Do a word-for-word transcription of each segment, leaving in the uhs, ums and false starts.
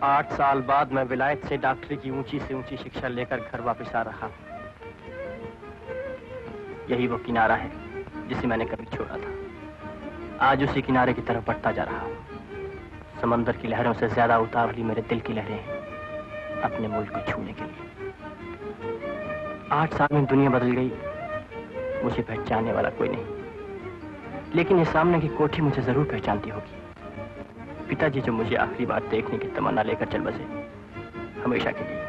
आठ साल बाद मैं विलायत से डॉक्टरी की ऊंची से ऊंची शिक्षा लेकर घर वापस आ रहा हूं। यही वो किनारा है जिसे मैंने कभी छोड़ा था। आज उसी किनारे की तरफ बढ़ता जा रहा हूं। समंदर की लहरों से ज्यादा उतावली मेरे दिल की लहरें हैं अपने मुल्क को छूने के लिए। आठ साल में दुनिया बदल गई, मुझे पहचानने वाला कोई नहीं, लेकिन ये सामने की कोठी मुझे जरूर पहचानती होगी। पिताजी जो मुझे आखिरी बार देखने की तमन्ना लेकर चल बसे, हमेशा के लिए।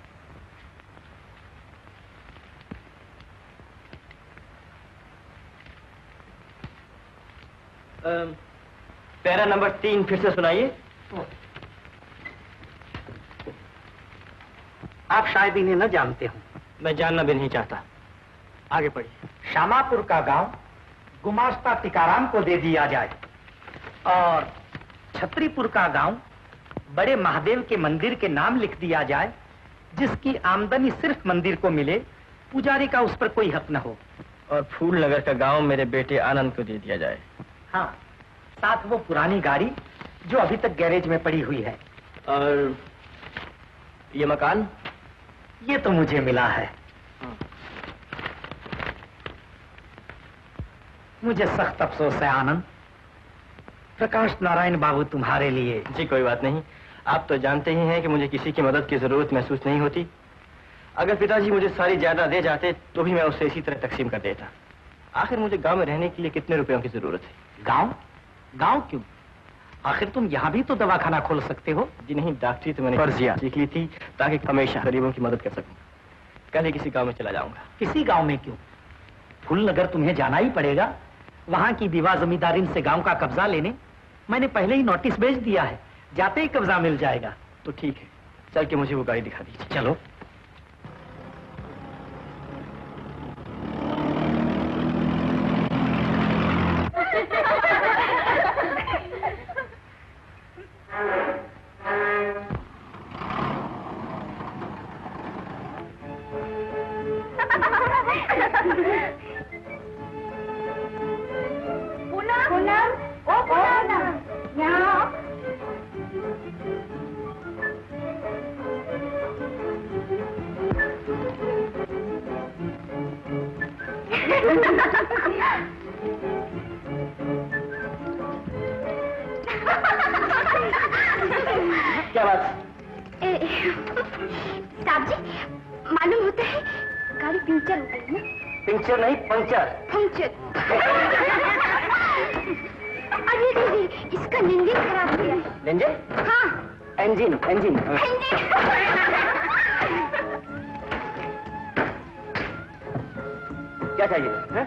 पैरा नंबर तीन फिर से सुनाइए। आप शायद इन्हें न जानते हो। मैं जानना भी नहीं चाहता, आगे पढ़िए। शामापुर का गांव गुमास्ता टिकाराम को दे दिया जाए और छतरीपुर का गांव बड़े महादेव के मंदिर के नाम लिख दिया जाए, जिसकी आमदनी सिर्फ मंदिर को मिले, पुजारी का उस पर कोई हक न हो। और फूलनगर का गांव मेरे बेटे आनंद को दे दिया जाए। हाँ, साथ वो पुरानी गाड़ी जो अभी तक गैरेज में पड़ी हुई है। और ये मकान? ये तो मुझे मिला है। मुझे सख्त अफसोस है आनंद, प्रकाश नारायण बाबू तुम्हारे लिए। जी कोई बात नहीं, आप तो जानते ही हैं कि मुझे किसी की मदद की जरूरत महसूस नहीं होती। अगर पिताजी मुझे सारी जायदाद दे जाते तो भी मैं उसे इसी तरह तकसीम कर देता। आखिर मुझे गांव में रहने के लिए कितने रुपयों की जरूरत है? गांव? गांव क्यों? आखिर तुम यहाँ भी तो दवाखाना खोल सकते हो। जी नहीं, डॉक्टरी तो मैंने फर्जिया सीख ली थी ताकि हमेशा गरीबों की मदद कर सकूं। कल ही किसी गांव में चला जाऊंगा। किसी गांव में क्यों? फूलनगर तुम्हें जाना ही पड़ेगा। वहां की विवाह जमींदारिन से गांव का कब्जा लेने मैंने पहले ही नोटिस भेज दिया है। जाते ही कब्जा मिल जाएगा। तो ठीक है, चल के मुझे वो गाड़ी दिखा दीजिए। चलो। क्या बात? साहब जी, मालूम होता है गाड़ी पंचर हो गई है। पंचर नहीं, पंचर। पंचर। अरे दीदी, इसका इंजन खराब हो गया है। इंजन? हाँ। Engine, engine. क्या चाहिए? है?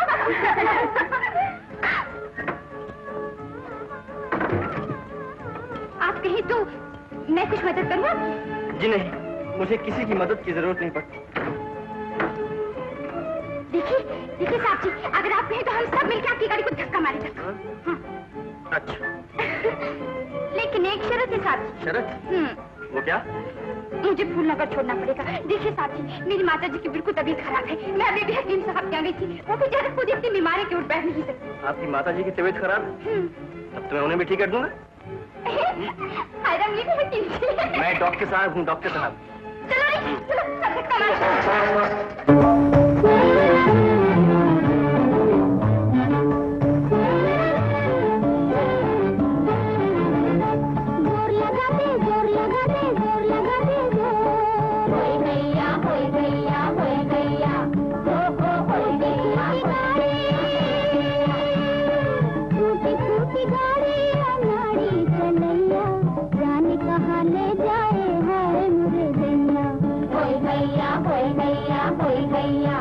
आप कहीं तो मैं कुछ मदद करूँ? जी नहीं, मुझे किसी की मदद की जरूरत नहीं पड़ती। देखिए, देखिए साहब जी, अगर आप कहें तो हम सब मिलकर आपकी गाड़ी को धक्का मारेंगे। हाँ। अच्छा। लेकिन एक शर्त है साहब जी। शर्त? हम्म। वो क्या? मुझे फूलनगर छोड़ना पड़ेगा। देखिए साहब जी, मेरी माता जी की बिल्कुल तबीयत खराब है। मैं अभी भी हकीम साहब के यहाँ गई थी, वो भी जरा खुद इतनी बीमार है कि उठ बैठ नहीं सकती। आपकी माता जी की तबीयत खराब है? तब तो मैं उन्हें भी ठीक कर दूंगा। हैराम ये भी हकीम जी। मैं डॉक्टर साहब हूँ, डॉक्टर साहब। चलो रे, चलो, सब धक्का मारो। गैया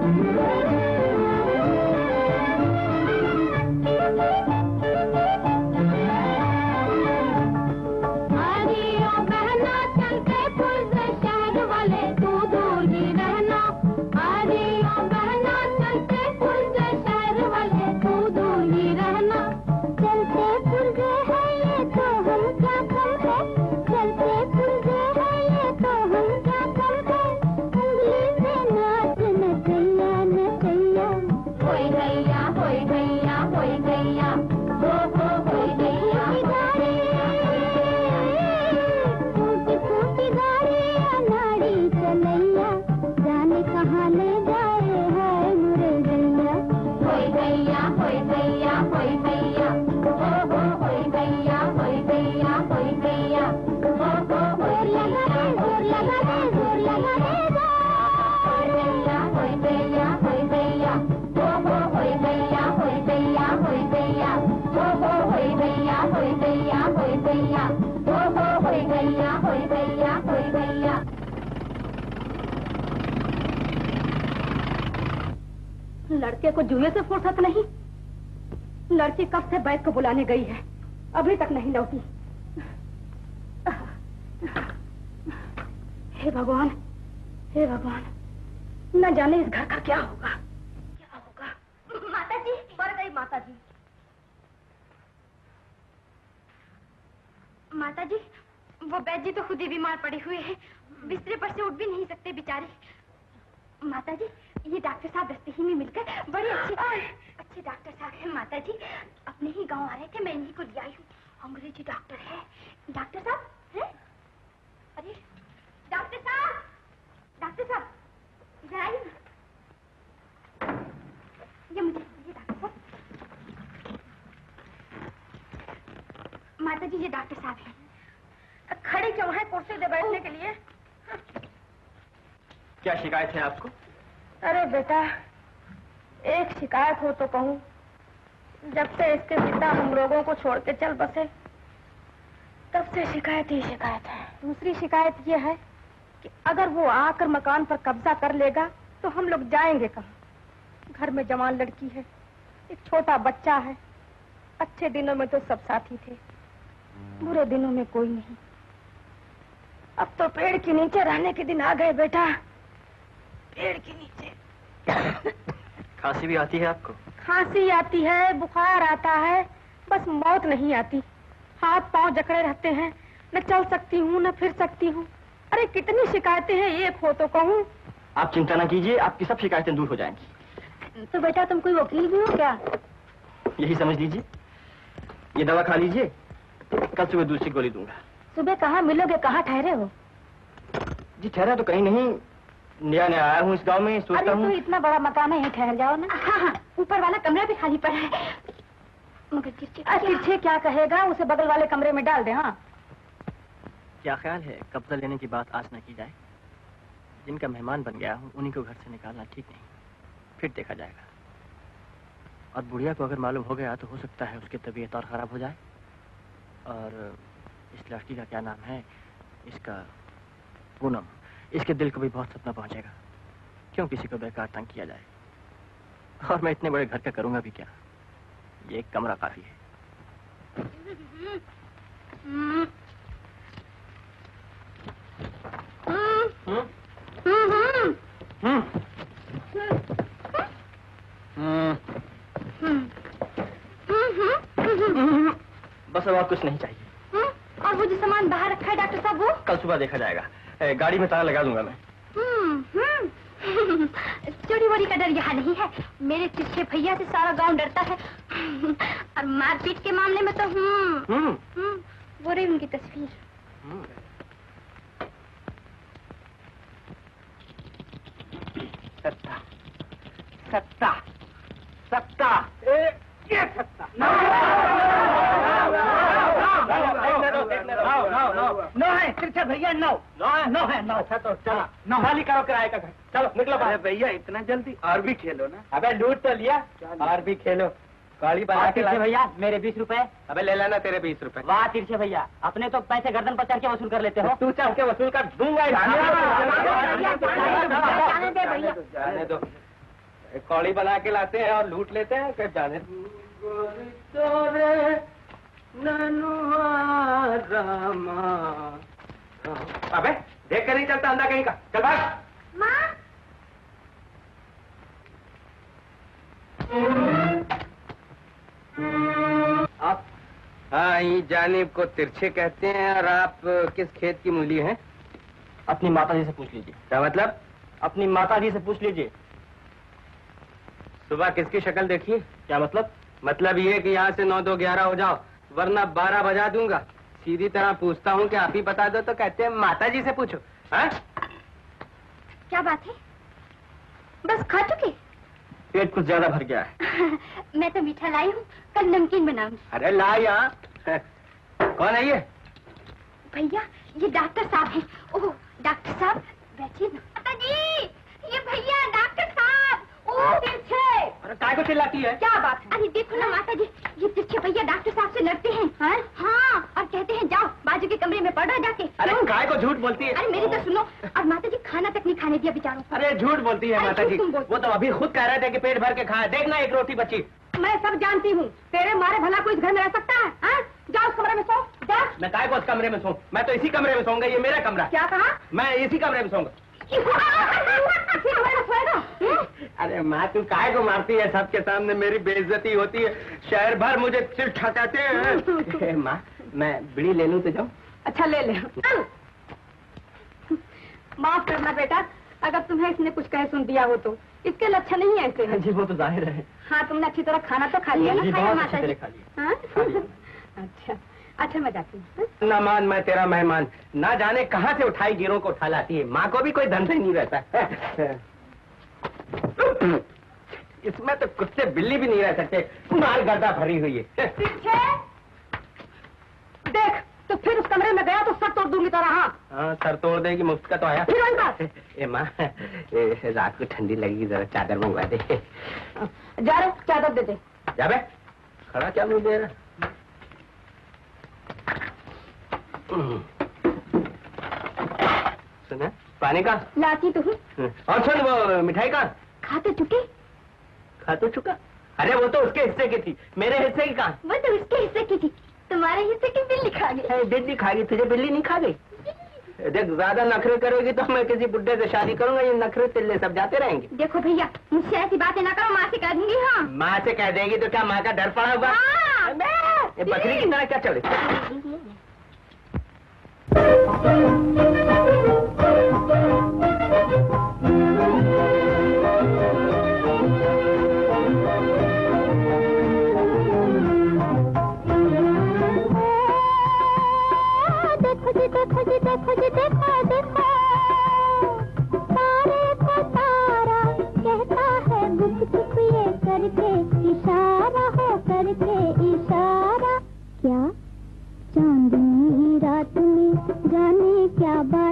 लड़के को जुए से फुर्सत नहीं। लड़की कब से बैठ को बुलाने गई है, अभी तक नहीं लौटी। हे भगवान, हे भगवान, न जाने इस घर का क्या होगा, क्या होगा। माता जी, मर गई माता जी। माता जी, वो बैद जी तो खुद ही बीमार पड़े हुए हैं, बिस्तर पर से उठ भी नहीं सकते बेचारे। माता जी, ये डॉक्टर साहब रास्ते ही में मिलकर बड़े अच्छे अच्छे डॉक्टर साहब हैं। माता जी अपने ही गांव आ रहे थे, मैं इन्हीं को ले आई हूँ। अंग्रेजी डॉक्टर है। डॉक्टर साहब हैं? अरे डॉक्टर साहब, डॉक्टर साहब इधर आइए। ये मुझे ये डॉक्टर साहब। माता जी ये डॉक्टर साहब हैं। खड़े क्यों है कुर्सी से बैठने के लिए? क्या शिकायत है आपको? अरे बेटा, एक शिकायत हो तो कहूँ। जब से इसके पिता हम लोगों को छोड़ के चल बसे, तब से शिकायत ही शिकायत है। दूसरी शिकायत ये है कि अगर वो आकर मकान पर कब्जा कर लेगा तो हम लोग जाएंगे कहाँ? घर में जवान लड़की है, एक छोटा बच्चा है। अच्छे दिनों में तो सब साथी थे, बुरे दिनों में कोई नहीं। अब तो पेड़ के नीचे रहने के दिन आ गए बेटा, पेड़ के नीचे। खांसी भी आती है आपको? खांसी आती है, बुखार आता है, बस मौत नहीं आती। हाथ पांव जकड़े रहते हैं, न चल सकती हूँ न फिर सकती हूँ। अरे कितनी शिकायतें हैं, एक हो तो कहूँ। आप चिंता न कीजिए, आपकी सब शिकायतें दूर हो जाएंगी। तो बेटा तुम कोई वकील भी हो क्या? यही समझ लीजिए। ये दवा खा लीजिए, कल सुबह दूसरी गोली दूंगा। सुबह कहाँ मिलोगे, कहाँ ठहरे हो? जी ठहरा तो कहीं नहीं, नया नया आया हूँ इस गांव में, सोचता हूँ। तो इतना बड़ा मकान है, यहीं ठहर जाओ ना। हाँ हाँ, ऊपर वाला कमरा भी खाली पड़ा है। मगर तिरछे क्या कहेगा, उसे बगल वाले कमरे में डाल दे। हाँ क्या ख्याल है कब्जा लेने की बात आज न की जाए? जिनका मेहमान बन गया हूँ उन्हीं को घर से निकालना ठीक नहीं, फिर देखा जाएगा। और बुढ़िया को अगर मालूम हो गया तो हो सकता है उसकी तबीयत और खराब हो जाए। और इस लड़की का क्या नाम है, इसका पूनम, इसके दिल को भी बहुत सपना पहुंचेगा। क्यों किसी को बेकार तंग किया जाए? और मैं इतने बड़े घर का करूंगा भी क्या, ये एक कमरा काफी है। बस अब और कुछ नहीं चाहिए। और वो जो सामान बाहर रखा है डॉक्टर साहब, वो कल सुबह देखा जाएगा। गाड़ी में ताला लगा दूंगा मैं। चोरी वोरी का डर यहाँ नहीं है। मेरे तिरछे भैया से सारा गांव डरता है। और मारपीट के मामले में तो हूँ। वो रही उनकी तस्वीर। सत्ता, सत्ता, सत्ता, ये सत्ता। नो है तिरछे भैया, नो नो है, नो है, नो। अच्छा तो चलो, नो खाली करो किराए का घर। चलो निकलो बाहर। भैया इतना जल्दी? और भी खेलो ना। अबे लूट तो लिया, और भी खेलो। गाड़ी बना के ला भैया। मेरे बीस रुपए। अबे ले लेना तेरे बीस रुपए। वाह तिरछे भैया, अपने तो पैसे गर्दन पर चढ़ के वसूल कर लेते हो। तू चढ़ के वसूल कर दूंगा। जाने दो। कौड़ी बना के लाते हैं और लूट लेते हैं, कब जाने। अबे देख कर नहीं चलता अंधा कहीं का, चल भाग। माँ आप हाँ, ये जानिब को तिरछे कहते हैं। और आप किस खेत की मूली हैं? अपनी माता जी से पूछ लीजिए। क्या मतलब? अपनी माता जी से पूछ लीजिए। सुबह किसकी शक्ल देखी? क्या मतलब? मतलब ये कि यहाँ से नौ दो ग्यारह हो जाओ, वरना बारह बजा दूंगा। सीधी तरह पूछता हूँ कि आप ही बता दो तो कहते हैं माता जी से पूछो। हाँ? क्या बात है? बस खा चुके? पेट कुछ ज्यादा भर गया है। मैं तो मीठा लाई हूँ, कल नमकीन बनाऊंगी। अरे ला यहाँ। कौन है ये? भैया ये डॉक्टर साहब हैं। ओह डॉक्टर साहब बैठिए ना। माता जी ये भैया डॉक्टर साहब। ओह तिरछे। अरे काय को चिल्लाती है? क्या बात है? अरे देखो ना माता जी, ये तिरछे भैया डॉक्टर साहब से लड़ते हैं। हाँ हाँ, और कहते हैं जाओ बाजू के कमरे में पढ़ो जाके। अरे काय को झूठ बोलती है? अरे मेरी तो सुनो, और माता जी खाना तक नहीं खाने दिया बेचारों को। अरे झूठ बोलती है माता जी, वो तो अभी खुद कह रहे थे कि पेट भर के खाया। देखना एक रोटी बची। मैं सब जानती हूँ, तेरे मारे भला कोई इस घर में रह सकता है? हाँ? जाओ उस कमरे में सो जा। मैं काय को उस कमरे में सोऊं? मैं तो इसी कमरे में सोऊंगा, ये मेरा कमरा। क्या कहा? मैं इसी कमरे में सोऊंगा। अरे माँ तू काय को मारती है? सबके सामने मेरी बेइज्जती होती है, शहर भर मुझे सिर ठकाते हैं। माँ मैं बीड़ी ले लूं तो जाऊं? अच्छा ले ले। माफ करना बेटा, अगर तुम्हें इसने कुछ कहे सुन दिया हो तो। इसके लक्षण नहीं ऐसे हैं। जी वो तो जाहिर है। हाँ तुमने अच्छी तरह खाना तो खा लिया ना? खाया माता जी? खा लिया। हाँ? अच्छा अच्छा मैं जाती हूँ। ना मान मैं तेरा मेहमान, ना जाने कहाँ से उठाई गिरों को उठा लाती है। माँ को भी कोई धंधा ही नहीं रहता। इसमें तो कुत्ते बिल्ली भी नहीं रह सकते, माल गर्दा भरी हुई है। देख तो फिर उस कमरे में गया तो सर तोड़ दूंगी तेरा। हाँ हाँ सर तोड़ देगी, मुफ्त का तो आया। फिर वही बात। ए माँ रात को ठंडी लगेगी, जरा चादर मंगवा दे। जा रहे चादर दे दे। जा बे, खड़ा क्या मुँह दे रहा? सुना पानी का? लाती तो हूँ। और सुन वो मिठाई का? खा तो चुके। खा तो चुका? अरे वो तो उसके हिस्से की थी, मेरे हिस्से की कहाँ? वो तो उसके हिस्से की थी, तुम्हारे हिस्से की बिल्ली खा गई। बिल्ली खा गई? तुझे बिल्ली नहीं खा गई? देख ज्यादा नखरे करेगी तो मैं किसी बुड्ढे से शादी करूंगा, ये नखरे तिल्ले सब जाते रहेंगे। देखो भैया मुझसे ऐसी बातें ना करो, माँ से कह दूंगी। हाँ माँ से कह देगी तो क्या माँ का डर पड़ा हुआ? हाँ, बकरी की तरह क्या चले? देखो जी देखो जी देखो देखो, तारे को तारा कहता है गुप चुप ये करके इशारा हो करके इशारा। क्या चांदनी रात में जाने क्या बात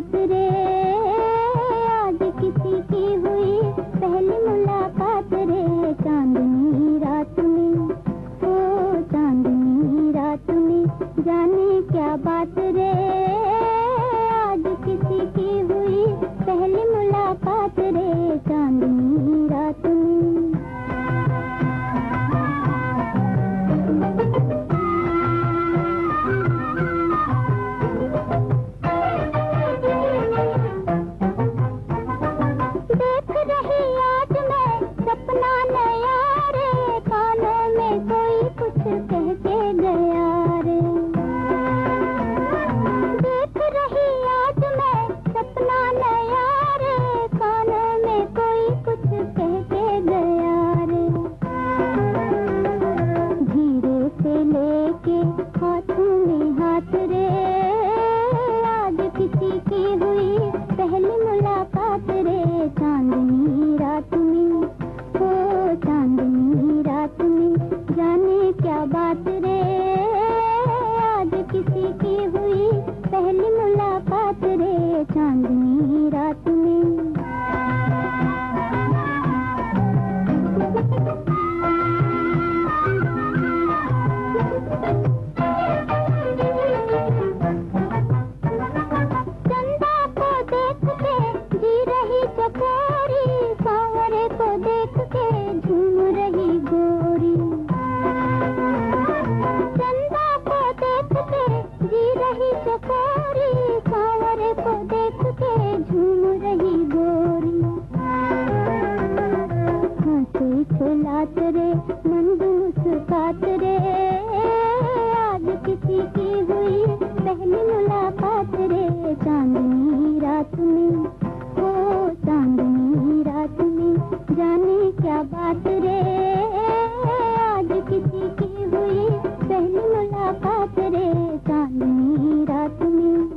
मुलाकात रे, मंद मुस्कात रे, आज किसी की हुई पहली मुलाकात रे, चांदनी रात में, ओ चांदनी रात में, जाने क्या बात रे, आज किसी की हुई पहली मुलाकात रे, चांदनी रात में।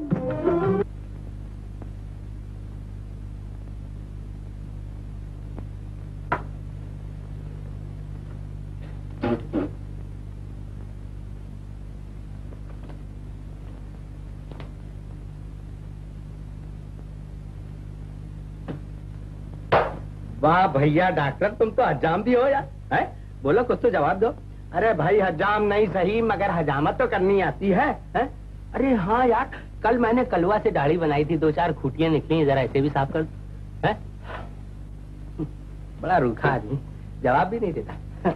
वाह भैया डॉक्टर, तुम तो हजाम भी हो यार, हैं? बोलो कुछ तो जवाब दो। अरे भाई हजाम नहीं सही मगर हजामत तो करनी आती है, हैं? अरे हाँ यार, कल मैंने कलवा से दाढ़ी बनाई थी, दो चार खूटियां निकली, जरा ऐसे भी साफ कर दो, हैं? बड़ा रूखा आदमी, जवाब भी नहीं देता।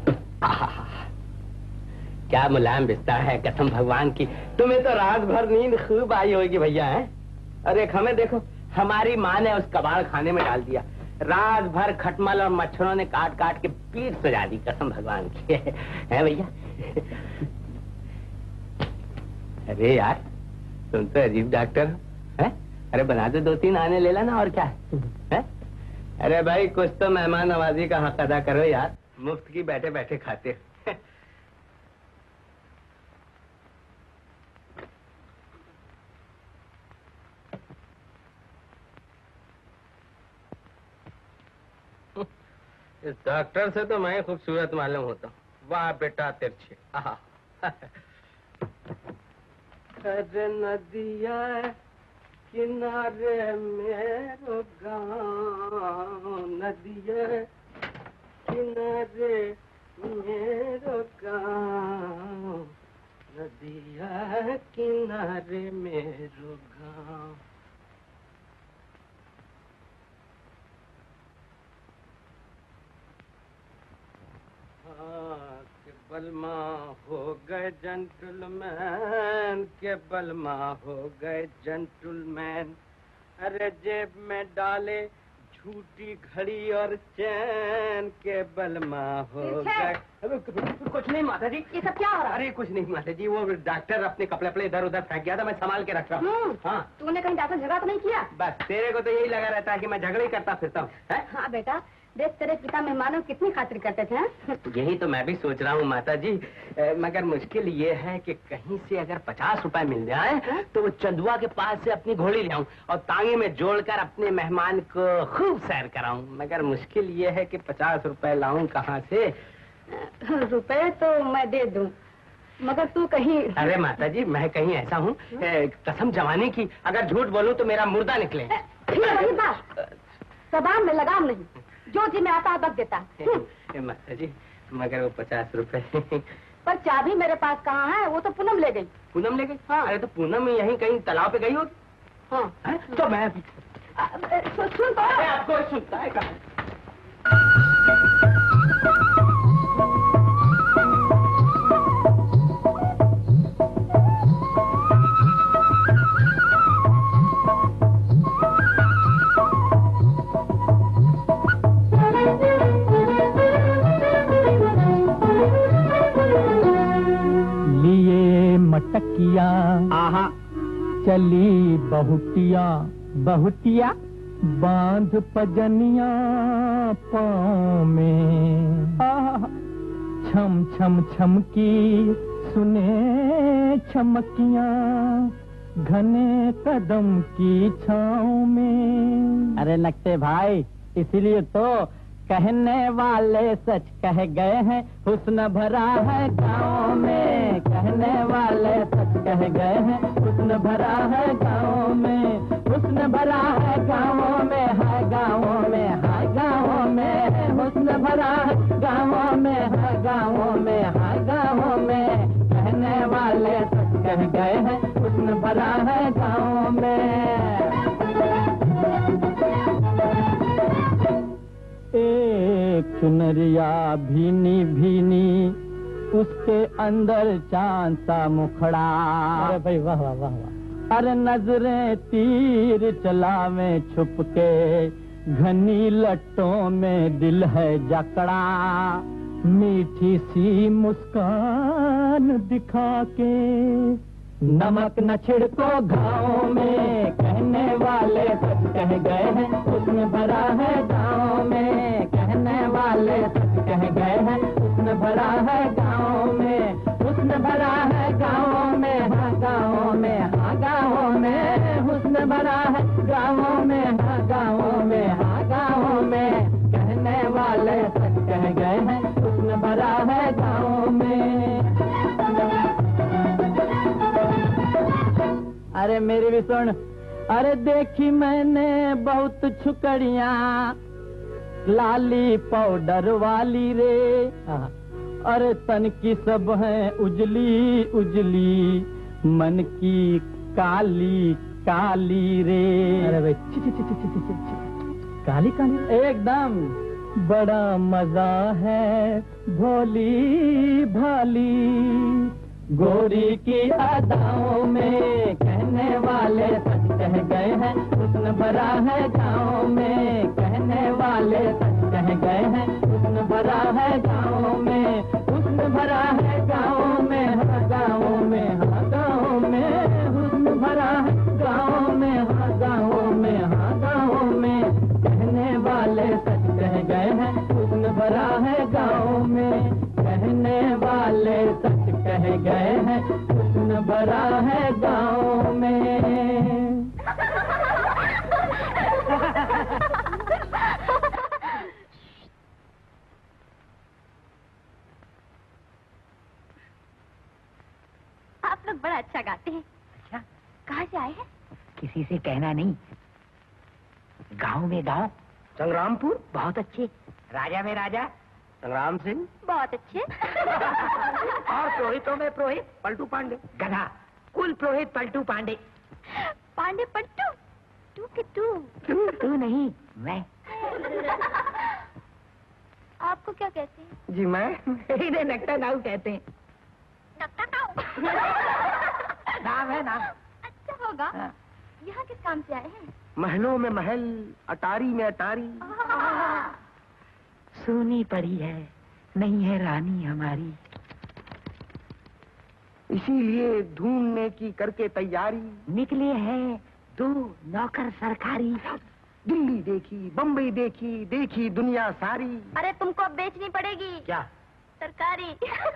क्या मुलायम बिस्तर है, कसम भगवान की, तुम्हें तो रात भर नींद खूब आई होगी भैया, हैं? अरे हमें देखो, हमारी माँ ने उस कबाड़ खाने में डाल दिया, रात भर खटमल और मच्छरों ने काट काट के पीठ सजा दी, कसम भगवान की, है भैया? अरे यार, तुम तो अजीब डॉक्टर हो, हैं? अरे बना दो, दो तीन आने ले लेना, और क्या है? अरे भाई कुछ तो मेहमान नवाजी का हक अदा करो यार, मुफ्त की बैठे बैठे खाते। इस डॉक्टर से तो मैं खूबसूरत मालूम होता हूँ। वाह बेटा तिरछे। अरे नदिया किनारे मेरो गाँव, नदिया किनारे मेरो गाँव, नदिया किनारे मेरो गाँव। के बलमा हो गए जेंटलमैन, के बलमा हो गए जेंटलमैन, अरे जेब में डाले झूठी घड़ी और चैन, के बलमा हो गए। कुछ नहीं माता जी। ये सब क्या हो रहा है? अरे कुछ नहीं माता जी, वो डॉक्टर अपने कपड़े अपने इधर उधर फेंक गया था, मैं संभाल के रख रहा हूँ। हाँ, तूने कहीं जाकर झगड़ा तो नहीं किया? बस तेरे को तो यही लगा रहता है कि मैं झगड़े ही करता फिरता हूँ। हाँ बेटा, देख तेरे पिता मेहमानों कितनी खातिर करते थे। यही तो मैं भी सोच रहा हूँ माता जी, ए, मगर मुश्किल ये है कि कहीं से अगर पचास रुपए मिल जाए तो वो चंदुआ के पास से अपनी घोड़ी ले आऊं और तांगे में जोड़कर अपने मेहमान को खूब सैर कराऊं, मगर मुश्किल ये है कि पचास रुपए लाऊं कहाँ से? रुपए तो मैं दे दूं, मगर तू कहीं। अरे माता जी, मैं कहीं ऐसा हूँ, कसम जवानी की, अगर झूठ बोलूं तो मेरा मुर्दा निकले। वही बात, जबान में लगाम नहीं, जो जी में आता है बक देता। माता जी, मगर वो पचास रुपए। पर चाबी मेरे पास कहाँ है? वो तो पूनम ले गई। पूनम ले गई? हाँ। अरे तो पूनम यहीं कहीं तालाब पे गई होगी। हाँ। है? तो मैं सुन सुन तो आपको सुनता है कहाँ? मटकिया आहा, चली बहुटिया बहुटिया, बांध पजनिया पाँव में, आहा, छम छम छम की सुने छमकिया, घने कदम की छाँव में। अरे लगते भाई, इसीलिए तो कहने वाले सच कह गए हैं, हुस्न भरा है गाँव में, कहने वाले सच कह गए हैं, हुस्न भरा है गाँव में, हुस्न भरा है गाँव में, है गाँव में, है गाँव में, हुस्न भरा है गाँव में, है गाँव में, है गाँव में, कहने वाले सच कह गए हैं, हुस्न भरा है गाँव में। एक चुनरिया भीनी भीनी, उसके अंदर चांद सा मुखड़ा। अरे भाई वाह वाह वाह वाह। अरे नजरें तीर चलावे छुप के, घनी लट्टों में दिल है जकड़ा, मीठी सी मुस्कान दिखा के। नमक न छिड़को घाव में, कहने वाले सच कह गए हैं, उसमें भरा है गाँव में। कहने वाले सच कह गए हैं, उसमें भरा है गाँव में। उसमें भरा है गाँव में, हाँ गाँव में, हाँ गाँव में। हुस्न भरा है गाँव में, हाँ गाँव में, हाँ गाँव में। कहने वाले सच कह गए हैं, उसमें भरा है गाँव में। अरे मेरी भी सुन, अरे देखी मैंने बहुत छुकड़ियाँ, लाली पाउडर वाली रे। अरे तन की सब है उजली उजली, मन की काली काली रे। अरे भाई ची ची ची ची ची ची काली काली एकदम। बड़ा मजा है भोली भाली गोरी की अदाओं में। कहने वाले सच कह गए हैं, हुस्न भरा है गाँव में। कहने वाले सच कह गए हैं, हुस्न भरा है गाँव में। हुस्न भरा है गाँव में, हाँ गाँव में, हाँ गाँव में। हुस्न भरा है गाँव में, हाँ गाँव में, हाँ गाँव में। कहने वाले सच कह गए हैं, हुस्न भरा है गाँव में। कहने वाले सच कह गए हैं, हुस्न भरा है गाँव में। आप लोग बड़ा अच्छा गाते हैं। अच्छा, कहाँ से आए हैं? किसी से कहना नहीं। गांव में गांव, संग्रामपुर। बहुत अच्छे। राजा में राजा, संग्राम सिंह। बहुत अच्छे। और पुरोहितों में पुरोहित, पलटू पांडे। गधा, कुल पुरोहित पलटू पांडे। पांडे पट्टू, तू के तू। तू नहीं, मैं। आपको क्या कहते हैं? जी मैं इन्हें नकटा नाऊ कहते हैं। नक्का नाऊ। नाम है नाम। अच्छा होगा। हाँ। यहाँ किस काम से आए हैं? महलों में महल, अटारी में अटारी। सोनी परी है, नहीं है रानी हमारी। इसीलिए ढूंढने की करके तैयारी। निकले हैं दो नौकर सरकारी। दिल्ली देखी, बम्बई देखी, देखी दुनिया सारी। अरे तुमको अब बेचनी पड़ेगी। क्या? तरकारी।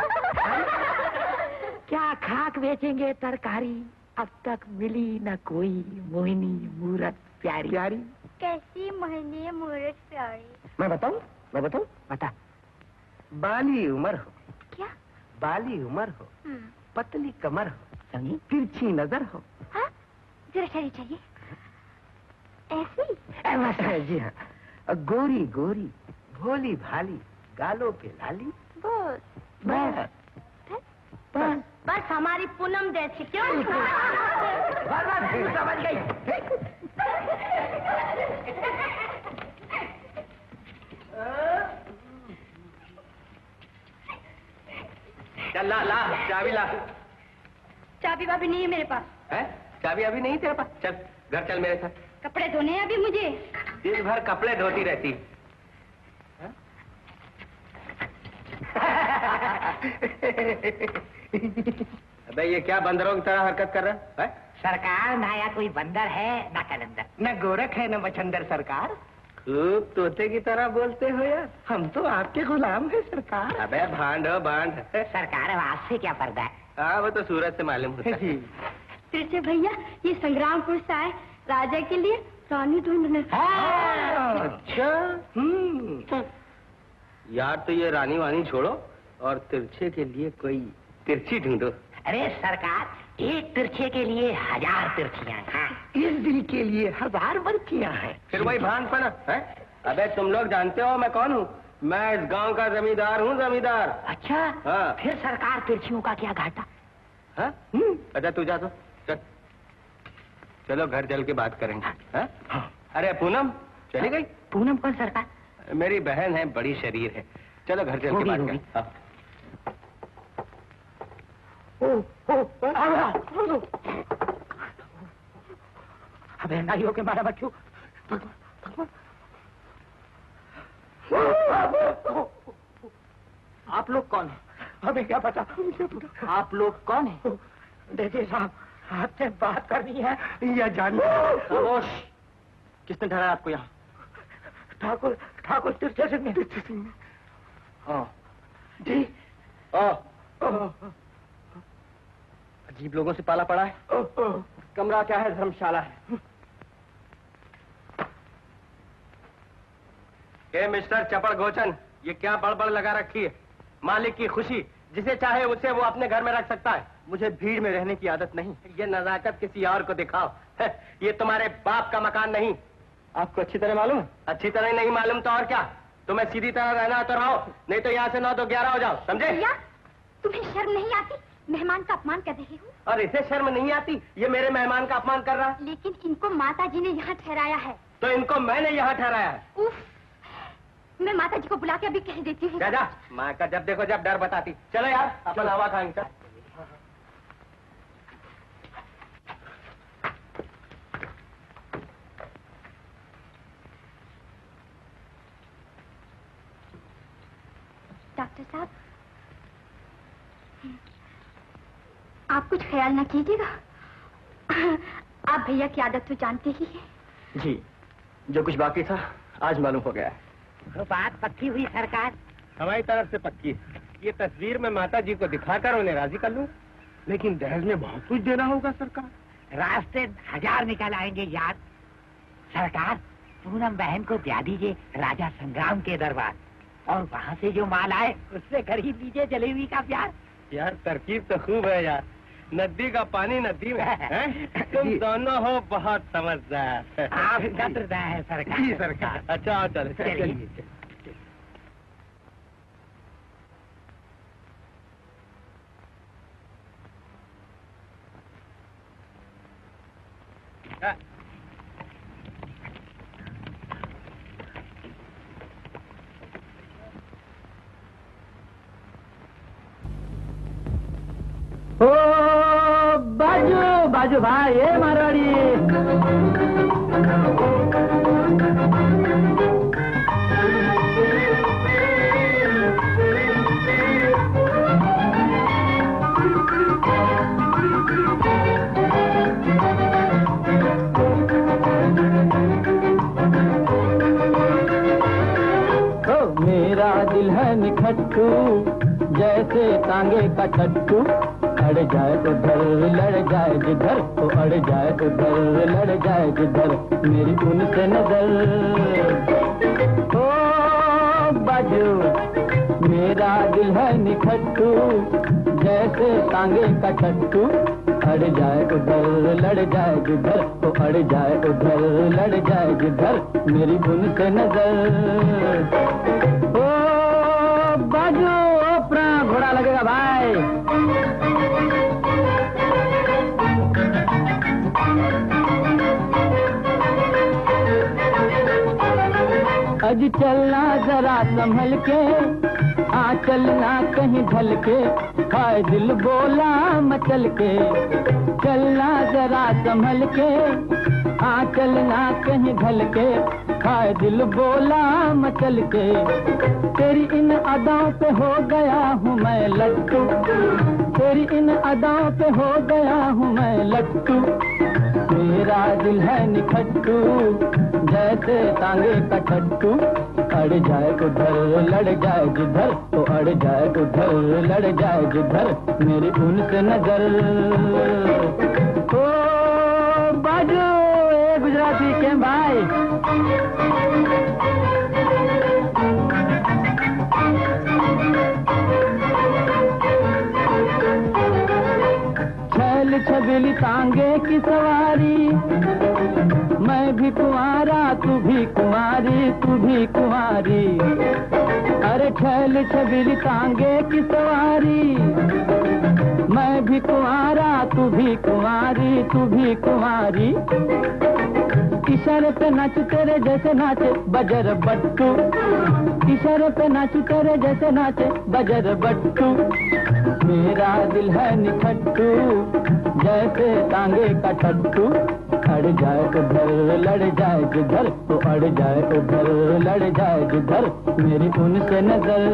क्या खाक बेचेंगे तरकारी। अब तक मिली न कोई मोहिनी मूरत प्यारी। प्यारी कैसी मोहिनी मूरत प्यारी। मैं बताऊं मैं बताऊं बता। बाली उम्र हो। क्या? बाली उम्र हो, हम्म। पतली कमर हो, समझी? तिरछी नजर हो। हाँ? जरा चाहिए चाहिए ऐसी। जी हाँ। गोरी गोरी, भोली भाली, गालों पे लाली। बस बस बस बस हमारी पूनम जैसी। क्यों? समझ गई। चल ला ला चाबी ला। चाबी वाबी नहीं है मेरे पास। है? चाबी अभी नहीं तेरे पास? चल घर चल मेरे साथ। कपड़े धोने हैं अभी मुझे। दिन भर कपड़े धोती रहती। अबे ये क्या बंदरों की तरह हरकत कर रहा है? सरकार ना या कोई बंदर है ना कलंदर। न गोरख है न मच्छंदर सरकार। खूब तोते की तरह बोलते हो यार। हम तो आपके गुलाम हैं सरकार। अबे भांड हो भांड। सरकार आवाज से क्या पर्दा है? हाँ वो तो सूरज से मालूम होता है। तिरछे भैया ये संग्रामपुर से आए राजा के लिए रानी ढूंढने। अच्छा हम्म यार तो ये रानी वानी छोड़ो और तिरछे के लिए कोई तिरछी ढूंढो। अरे सरकार एक तिरछे के लिए हजार तिरछियां हैं। इस दिल के लिए हजार बर्चियां हैं। फिर वही भान पना है। अबे तुम लोग जानते हो मैं कौन हूँ? मैं इस गांव का जमींदार हूँ जमींदार। अच्छा हाँ। फिर सरकार तिरछियों का क्या घाटा? हाँ? हम्म, अच्छा तू जा तो चल। चलो घर चल के बात करेंगे। हाँ? हाँ। अरे पूनम चली गई? पूनम कौन सरकार? मेरी बहन है, बड़ी शरीर है। चलो घर चल के बात करें। हाँ। ओ, ओ, अबे नाइयों के मारा बच्चों। आप लोग कौन हैं? हमें क्या पता, हमें क्या पता। आप लोग कौन हैं? देखिए साहब, आपसे बात करनी है या जानना? खामोश। किसने ठहराया आपको यहाँ? ठाकुर ठाकुर तिरछे सिंह ने। तिरछे सिंह ने। हाँ जी। हाँ। अजीब लोगों से पाला पड़ा है। कमरा क्या है? धर्मशाला है। ए मिस्टर चपड़ गोचन, ये क्या बड़बड़ लगा रखी है? मालिक की खुशी, जिसे चाहे उसे वो अपने घर में रख सकता है। मुझे भीड़ में रहने की आदत नहीं। ये नजाकत किसी और को दिखाओ। ये तुम्हारे बाप का मकान नहीं। आपको अच्छी तरह मालूम है? अच्छी तरह नहीं मालूम तो और क्या? तुम्हें सीधी तरह रहना तो रहो, नहीं तो यहाँ से नौ तो ग्यारह हो जाओ, समझे? भैया, तुम्हें शर्म नहीं आती? मेहमान का अपमान कर रहे हो। और इसे शर्म नहीं आती? ये मेरे मेहमान का अपमान कर रहा है। लेकिन इनको माता जी ने यहाँ ठहराया है। तो इनको मैंने यहाँ ठहराया है। उफ, मैं माता जी को बुला के अभी कह देती हूँ। जा जा, माँ का जब देखो जब डर बताती। चलो यार, अपन हवा खाएंगे। चल। डॉक्टर साहब, आप कुछ ख्याल न कीजिएगा। आप भैया की आदत तो जानते ही हैं। जी, जो कुछ बाकी था आज मालूम हो गया है। तो बात पक्की हुई सरकार? हमारी तरफ से पक्की है। ये तस्वीर में माता जी को दिखाकर उन्हें राजी कर लूं, लेकिन दहेज में बहुत कुछ देना होगा सरकार। रास्ते हजार निकल आएंगे यार। सरकार, पूनम बहन को ब्याह दीजिए राजा संग्राम के दरबार, और वहाँ से जो माल आए उससे खरीद लीजिए जलेबी का प्यार। यार तरकीब तो खूब है यार। नदी का पानी नदी में है। तुम दोनों हो बहुत समझदार। आप कद्र है सरकार। जी सरकार। अच्छा आओ चले चलिए। ओ बाजू बाजू भाई, ये मारवाड़ी। ओ मेरा दिल है निखट्टू, जैसे तांगे का टट्टू। अड़ जाए उधर लड़ जाए जिधर, तो अड़ जाए उधर लड़ जाए जिधर, मेरी उनसे नजर। ओ बाजू, मेरा दिल है निखट्टू, जैसे तांगे का टट्टू। अड़ जाए उधर लड़ जाए जिधर, तो अड़ जाए उधर लड़ जाए जिधर, मेरी उनसे नजर। ओ बाजू, अपना घोड़ा लगेगा भाई। अज चलना जरा संभल के, आ चलना कहीं ढल के, हाय दिल बोला मचल के। चलना जरा संभल के, आ चलना कहीं ढल के, हाय दिल बोला मचल के। तेरी इन अदाओं पे हो गया हूँ मैं लट्टू, तेरी इन अदाओं पे हो गया हूँ मैं लट्टू। मेरा दिल है निखट्टू, जैसे तांगे का टट्टू। अड़ जाए उधर लड़ जाए जिधर, तो अड़ जाए उधर लड़ जाए जिधर, मेरी उनसे नजर। ओ बाजू, ए गुजराती के भाई। छैल छबीली तांगे की सवारी, मैं भी कुंवारा तू भी कुंवारी, तू भी कुंवारी। अरे छैल छबीली तांगे की सवारी, मैं भी कुंवारा तू भी कुंवारी, तू भी कुंवारी। इशारे पे नाचू तेरे जैसे नाचे बजर बट्टू, इशारे पे नाचू तेरे जैसे नाचे बजर बट्टू। मेरा दिल है निखट्टू जैसे टांगे का टट्टू, अड़ जाए उधर लड़ जाए जिधर, तो अड़ जाए उधर लड़ जाए जिधर, मेरी उनसे नजर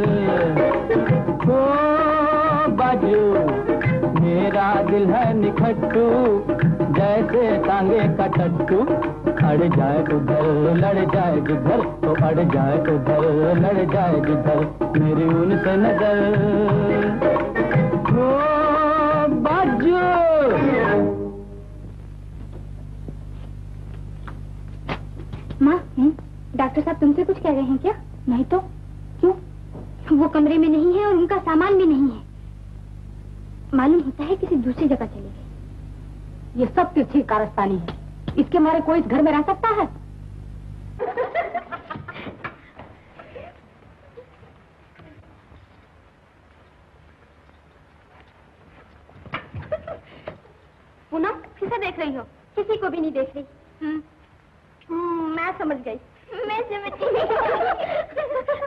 हो बाजू। मेरा दिल है निखट्टू जैसे टांगे का टट्टू, अड़ जाए उधर लड़ जाए जिधर, तो अड़ जाए उधर लड़ जाए जिधर, मेरी उनसे नजर हो बाजू। माँ, डॉक्टर साहब तुमसे कुछ कह रहे हैं क्या? नहीं तो क्यों? वो कमरे में नहीं है और उनका सामान भी नहीं है। मालूम होता है किसी दूसरी जगह चले गए। ये सब तिरछी कारस्तानी है, इसके मारे कोई इस घर में रह सकता है? पूनम, किसे देख रही हो? किसी को भी नहीं देख रही। हम्म, हम्म, मैं समझ गई। मैं समझ गई।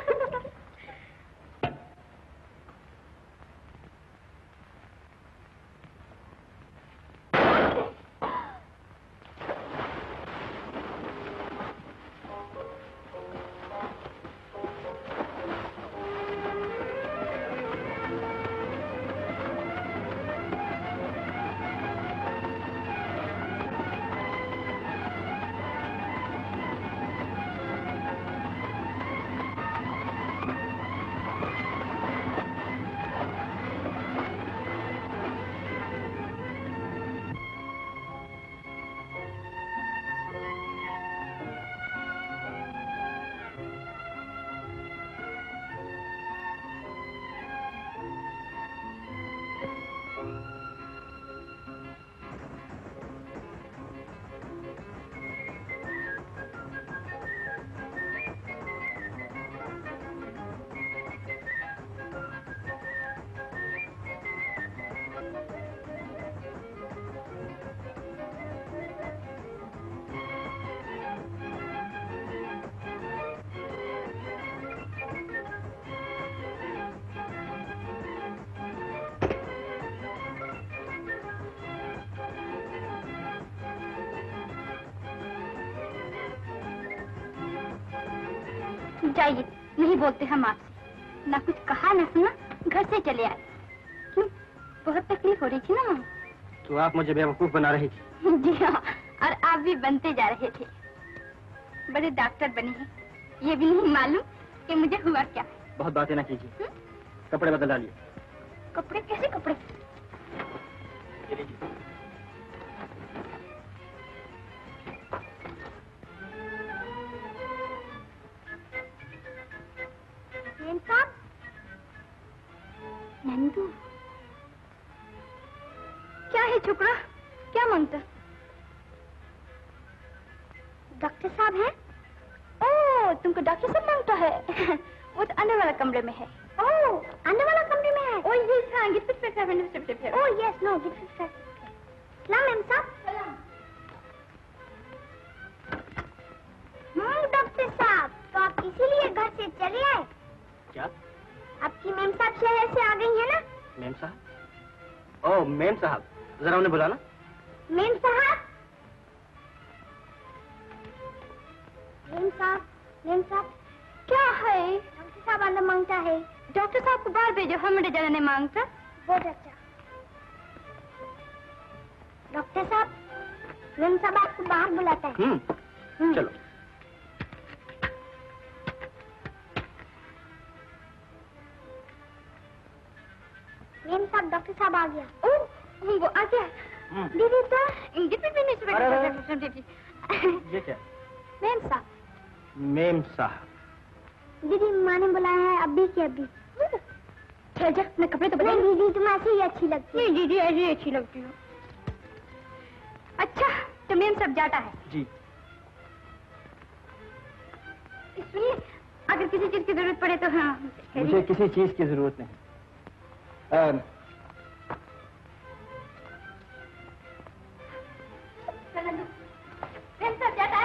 जाइए, नहीं बोलते हम आपसे। ना कुछ कहा ना सुना, घर से चले आए। क्यों? बहुत तकलीफ हो रही थी ना माँ? तो आप मुझे बेवकूफ बना रही थी। जी हाँ, और आप भी बनते जा रहे थे। बड़े डॉक्टर बने हैं, ये भी नहीं मालूम कि मुझे हुआ क्या। बहुत बातें ना कीजिए, कपड़े बदल डालिए। कपड़े? कैसे कपड़े? ये लीजिए। साहब, नंदू, क्या है छोकरा? क्या मांगता? डॉक्टर साहब हैं? ओह, तुमको डॉक्टर साहब मांगता है? वो तो अंदर वाला कमरे में है। ओह, अंदर वाला कमरे में है? ओह यस, हाँ, गिट फिट फिट फिट फिट फिट। ओह यस, नो, गिट फिट फिट। सलाम मैम साहब। सलाम। हम्म, डॉक्टर साहब, तो आप इसीलिए घर से चले आए? क्या? आपकी मेम साहब शहर से आ गई है ना? मेम साहब? ओह, मेम साहब, जरा उन्हें बुलाना। मेम साहब, मेम साहब, मेम साहब, क्या है? डॉक्टर साहब अंदर मांगता है। डॉक्टर साहब को बाहर भेजो, हमें जाना नहीं मांगता। बहुत अच्छा। डॉक्टर साहब, मेम साहब आपको बाहर बुलाता है। हम्म, चलो। मेम साहब, डॉक्टर साहब आ गया। ओह, वो आ गया। दीदी तो ये क्या? मेम साहब। मेम साहब। दीदी माँ ने बुलाया है, अभी की अभी। चल जा, मैं कपड़े तो बदल। नहीं दीदी, तुम ऐसे ही अच्छी लगती है। दीदी ऐसे ही अच्छी लगती हो। अच्छा, तो मेम साहब जाता है। जी। सुनिए, अगर किसी चीज की जरूरत पड़े तो हाँ। मुझे किसी चीज की जरूरत नहीं। आ, मेम साहब जाता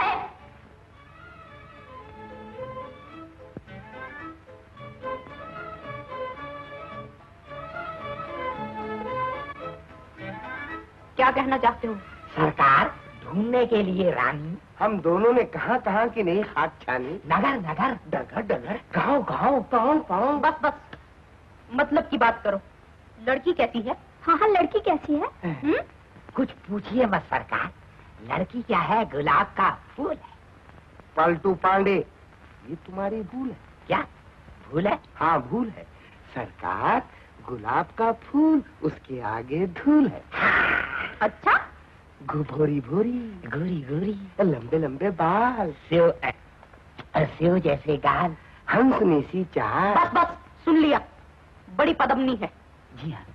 क्या कहना चाहते हो? सरकार, ढूंढने के लिए रानी। हम दोनों ने कहाँ कहाँ की नहीं खाक छानी। नगर नगर डगर डगर गाँव गाँव गाँव गाँव। बस बस, मतलब की बात करो। लड़की कैसी है? हाँ हाँ, लड़की कैसी है? हम्म? कुछ पूछिए मत सरकार, लड़की क्या है, गुलाब का फूल है। पलटू पांडे, ये तुम्हारी भूल है। क्या भूल है? हाँ भूल है सरकार, गुलाब का फूल, उसके आगे धूल है। अच्छा, भोरी भोरी, गोरी गोरी, लंबे लंबे बाल, सेव अ, सेव जैसे गाल, हंसनी सी चाल। बस बस, सुन लिया, बड़ी पदमनी है। जी हाँ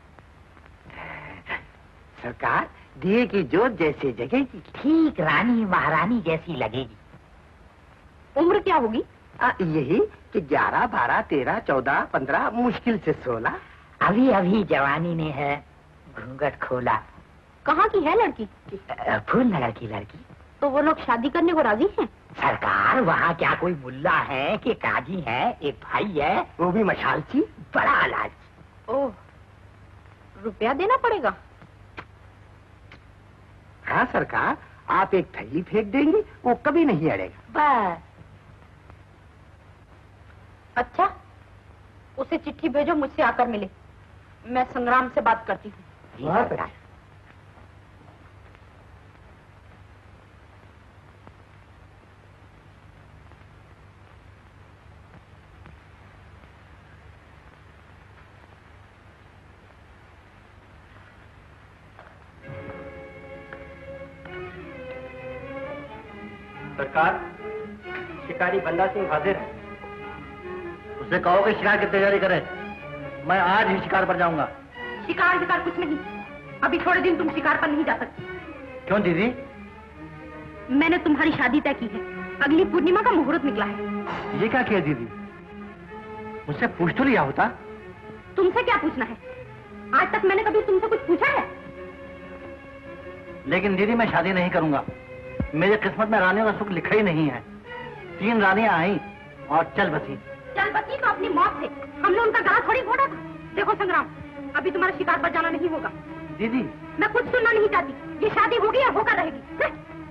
सरकार, दिए की जोत जैसे जगेगी, ठीक रानी महारानी जैसी लगेगी। उम्र क्या होगी? आ, यही कि ग्यारह बारह तेरह चौदह पंद्रह, मुश्किल से सोलह। अभी अभी जवानी ने है घूंघट खोला। कहाँ की है लड़की? अ, फूल नगर की लड़की। तो वो लोग शादी करने को राजी हैं? सरकार, वहाँ क्या कोई मुल्ला है कि काजी है? एक भाई है, वो भी मशालची, बड़ा लालची। ओह, रुपया देना पड़ेगा? हाँ सरकार, आप एक थैली फेंक देंगी, वो कभी नहीं अड़ेगा। बस। अच्छा, उसे चिट्ठी भेजो, मुझसे आकर मिले। मैं संग्राम से बात करती हूँ। जी सरकार। सरकार, शिकारी बंदा सिंह हाजिर है। उसे कहो कि शिकार की तैयारी करे, मैं आज ही शिकार पर जाऊंगा। शिकार शिकार कुछ नहीं, अभी थोड़े दिन तुम शिकार पर नहीं जा सकते। क्यों दीदी? मैंने तुम्हारी शादी तय की है, अगली पूर्णिमा का मुहूर्त निकला है। ये क्या किया दीदी? मुझसे पूछ तो लिया होता। तुमसे क्या पूछना है? आज तक मैंने कभी तुमसे कुछ पूछा है? लेकिन दीदी, मैं शादी नहीं करूंगा। मेरी किस्मत में रानियों का सुख लिखा ही नहीं है। तीन रानियां आई और चल बसी। चल बसी तो अपनी मौत से, हमने उनका गला थोड़ी घोटा था। देखो संग्राम, अभी तुम्हारा शिकार पर जाना नहीं होगा। दीदी, मैं कुछ सुनना नहीं चाहती, ये शादी होगी या होकर रहेगी।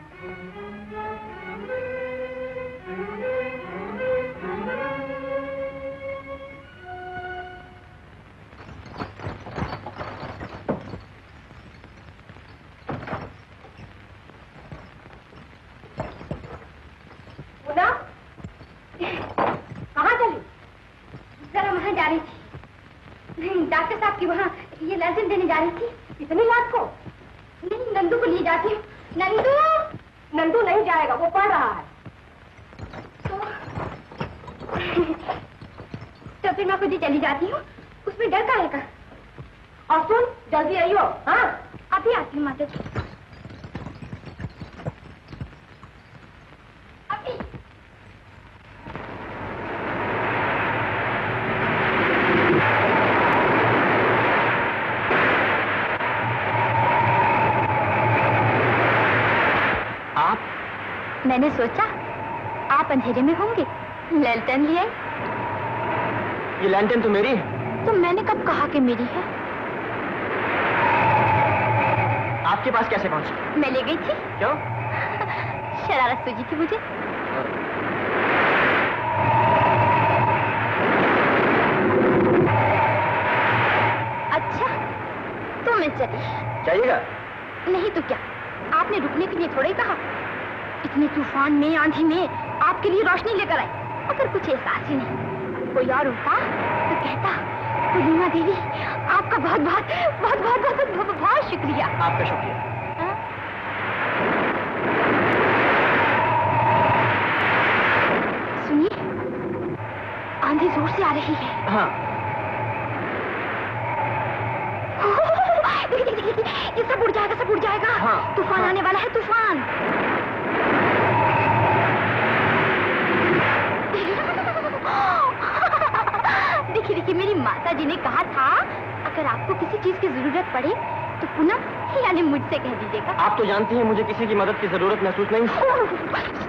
कहाँ चली? जरा वहाँ जा रही थी, डॉक्टर साहब की वहाँ ये लाइसेंस देने जा रही थी। इतनी रात को? नहीं, नंदू को लिए जाती हूँ। नंदू! नंदू नहीं जाएगा, वो पढ़ रहा है। तो, तो फिर मैं खुद ही चली जाती हूँ, उसमें डर का है। और सुन, जल्दी आइयो। हाँ, अभी आती हूँ माता जी। अभी। आप? मैंने सोचा आप अंधेरे में होंगे, लैलटेन लिए। ये लैंटर्न तो मेरी है। तो मैंने कब कहा कि मेरी है? आपके पास कैसे पहुंची? मैं ले गई थी। क्यों? शरारत सूझी थी मुझे। अच्छा, तो मैं चली। जाइएगा। नहीं तो क्या, आपने रुकने के लिए थोड़ा ही कहा। इतने तूफान में, आंधी में आपके लिए रोशनी लेकर आई, अगर कुछ एहसास ही नहीं। कोई और होता तो कहता, पूर्णिमा देवी, आपका बहुत बहुत बहुत बहुत बहुत बहुत, बहुत शुक्रिया। आपका शुक्रिया। हाँ? सुनिए, आंधी जोर से आ रही है। हाँ। देखिए देखिए देखिए, ये सब उड़ जाएगा, सब उड़ जाएगा। हाँ, तूफान हाँ। आने वाला है, तूफान। देखिए देखिए, मेरी माता जी ने कहा था, अगर आपको किसी चीज की जरूरत पड़े तो पुनः यानी मुझसे कह दीजिएगा। आप तो जानती हैं मुझे किसी की मदद की जरूरत महसूस नहीं।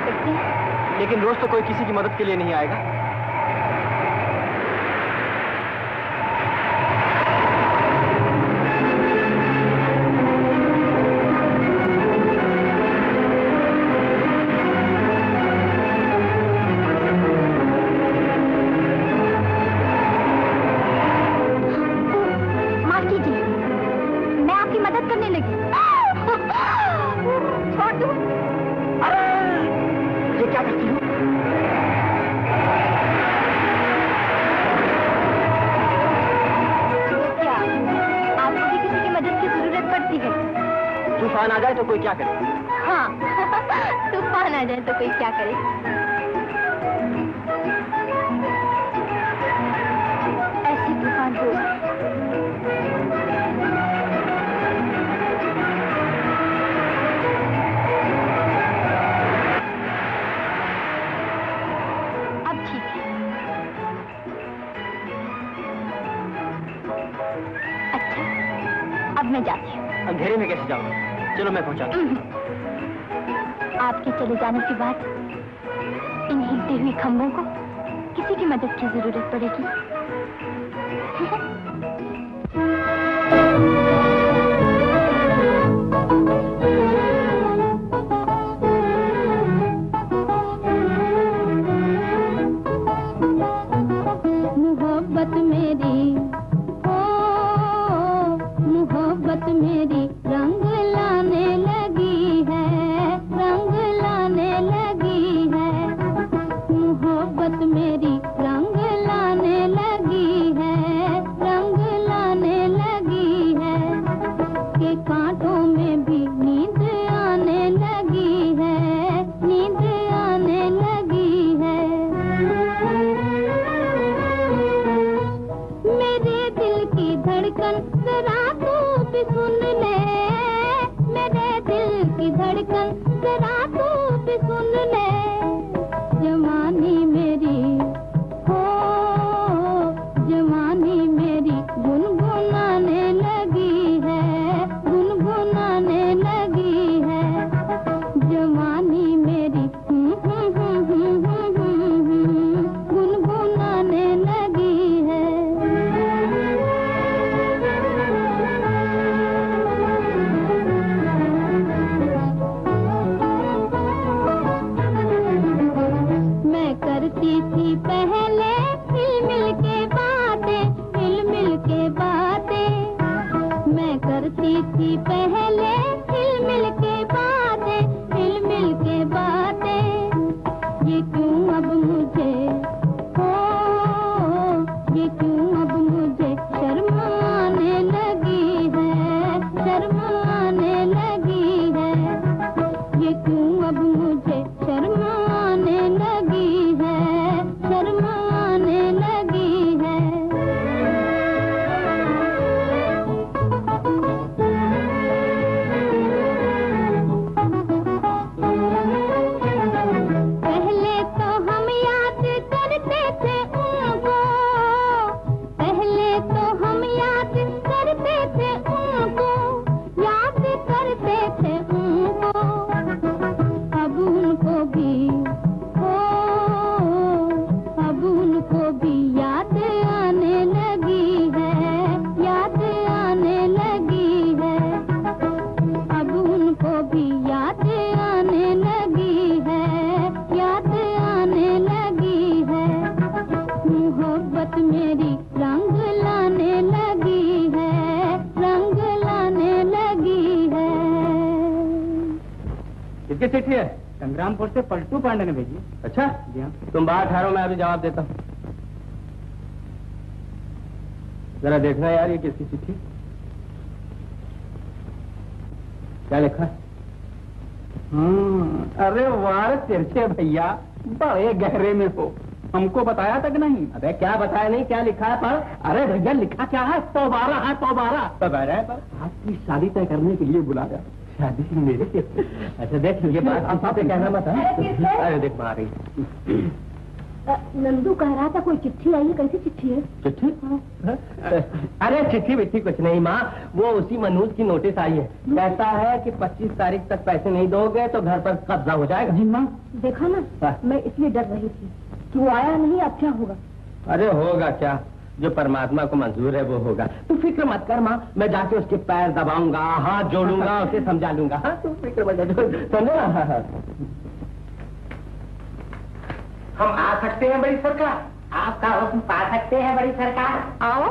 सकते हैं। लेकिन रोज तो कोई किसी की मदद के लिए नहीं आएगा। तूफान आ जाए तो कोई क्या करे? हाँ तूफान आ जाए तो कोई क्या करे? ऐसे तूफान हो अब ठीक है। अच्छा अब मैं जाती हूँ। अंधेरे में कैसे जाऊंगा? चलो मैं पहुंचा दूं। आपके चले जाने के बाद इन हिलते हुए खंभों को किसी की मदद की जरूरत पड़ेगी। मोहब्बत मेरी ओ मोहब्बत मेरी रंग लाने लगी है, रंग लाने लगी है। मोहब्बत मेरी रंग लाने लगी है, रंग लाने लगी है। के कांटों में भी नींद आने लगी है, नींद आने लगी है। मेरे दिल की धड़कन जरा तू भी सुन ले, मेरे दिल की धड़कन जरा तू भी सुन ले। जवानी मेरी हो जवानी मेरी गुनगुनाने लगी है, गुनगुनाने लगी है। जवानी मेरी हम्म हम्म हम्म हम्म हम्म गुनगुनाने लगी है। मैं करती थी पहले मिल मिल के बातें, मिल मिल के बातें। मैं करती थी पहले मिल मिल के बातें, मिल मिल के बातें। ये क्यों अब मुझे हो ये क्यों अब मुझे शर्म आने लगी है, शर्म आने लगी है। ये क्यों अब मुझे शर्म आने लगी है, शर्म आने लगी है। पहले तो हम याद करते थे उनको, पहले तो हम याद करते थे उनको, याद करते थे उनको। अब उनको भी हो अब उनको भी याद आने लगी है, याद आने लगी है। अब उनको भी याद आने लगी है, याद आने लगी है। मोहब्बत मेरी रंग लाने लगी है, रंग लाने लगी है। किसकी चिट्ठी है? संग्रामपुर से पलटू पांडे ने भेजी। अच्छा जी हाँ। तुम बाहर ठहरो, मैं अभी जवाब देता हूँ। जरा देखना यार ये किसकी चिट्ठी, क्या लिखा है? हम्म, अरे वाह तिरछे भैया, बड़े गहरे में हो, हमको बताया तक नहीं। अबे क्या बताया नहीं, क्या लिखा है पढ़। अरे भैया लिखा क्या है? तो बारह है, तो बारह तो बह रहा है पर आपकी शादी तय करने के लिए बुलाया। शादी मेरी। अच्छा देख ये बात आप आपसे कहना मत है। अरे देख आ रही नंदू कह रहा था कोई चिट्ठी आई है, कैसी चिट्ठी है? चिट्ठी? अरे चिट्ठी विट्ठी कुछ नहीं माँ, वो उसी मनोज की नोटिस आई है। कहता है कि पच्चीस तारीख तक पैसे नहीं दोगे तो घर पर कब्जा हो जाएगा। जी माँ देखा ना, मैं इसलिए डर रही थी कि वो आया नहीं, अब क्या होगा? अरे होगा क्या, जो परमात्मा को मंजूर है वो होगा। तू फिक्र मत कर माँ, मैं जाके उसके पैर दबाऊंगा, हाथ जोड़ूंगा, उसे समझा लूंगा। हाँ तू फिक्र मत कर, समझा? हम आ सकते हैं बड़ी सरकार? आपका हुक्म पा सकते हैं बड़ी सरकार? आओ।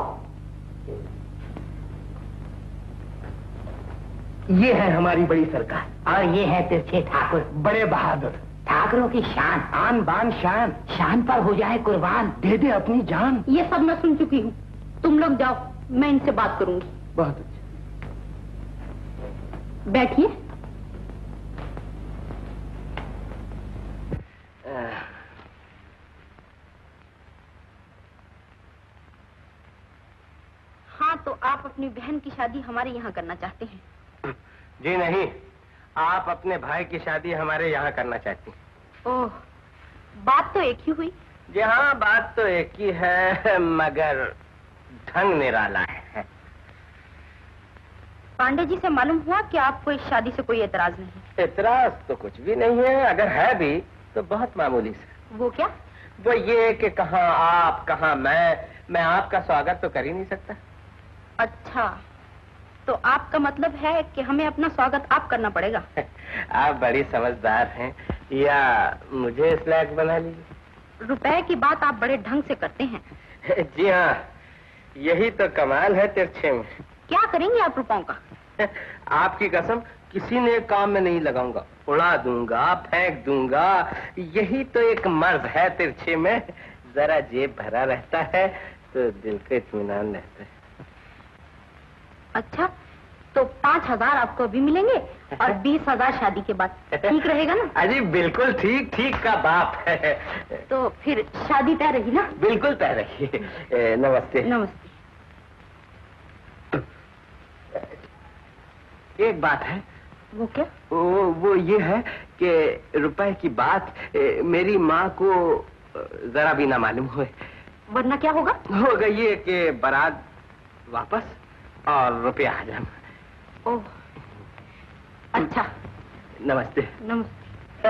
ये है हमारी बड़ी सरकार और ये है तिरछे ठाकुर, बड़े बहादुर। ठाकुरों की शान, आन बान शान, शान पर हो जाए कुर्बान, दे दे अपनी जान। ये सब मैं सुन चुकी हूँ, तुम लोग जाओ, मैं इनसे बात करूंगी। बहुत अच्छा। बैठिए। हाँ तो आप अपनी बहन की शादी हमारे यहाँ करना चाहते हैं? जी नहीं, आप अपने भाई की शादी हमारे यहाँ करना चाहती हैं। ओह, बात तो एक ही हुई। जी हाँ, बात तो एक ही है, मगर ढंग निराला है। पांडे जी से मालूम हुआ कि आपको इस शादी से कोई एतराज नहीं? एतराज तो कुछ भी नहीं है, अगर है भी तो बहुत मामूली से। वो क्या? वो ये कि कहाँ आप कहाँ मैं, मैं आपका स्वागत तो कर ही नहीं सकता। अच्छा, तो आपका मतलब है कि हमें अपना स्वागत आप करना पड़ेगा? आप बड़ी समझदार हैं, या मुझे इस लायक बना लीजिए। रुपए की बात आप बड़े ढंग से करते हैं। जी हाँ, यही तो कमाल है तिरछे में। क्या करेंगे आप रुपयों का? आपकी कसम किसी ने काम में नहीं लगाऊंगा, उड़ा दूंगा, फेंक दूंगा। यही तो एक मर्ज है तिरछे में, जरा जेब भरा रहता है तो दिल को इत्मीनान रहता है। अच्छा, तो पाँच हजार आपको अभी मिलेंगे और बीस हजार शादी के बाद, ठीक रहेगा ना? अजी बिल्कुल ठीक, ठीक का बाप है। तो फिर शादी तय रही ना? बिल्कुल तय रही। नमस्ते। नमस्ते। एक बात है। वो क्या? वो वो ये है कि रुपए की बात ए, मेरी माँ को जरा भी ना मालूम हुए। वरना क्या होगा? होगा ये कि बारात वापस और रुपया हजम। ओह, अच्छा। नमस्ते। नमस्ते।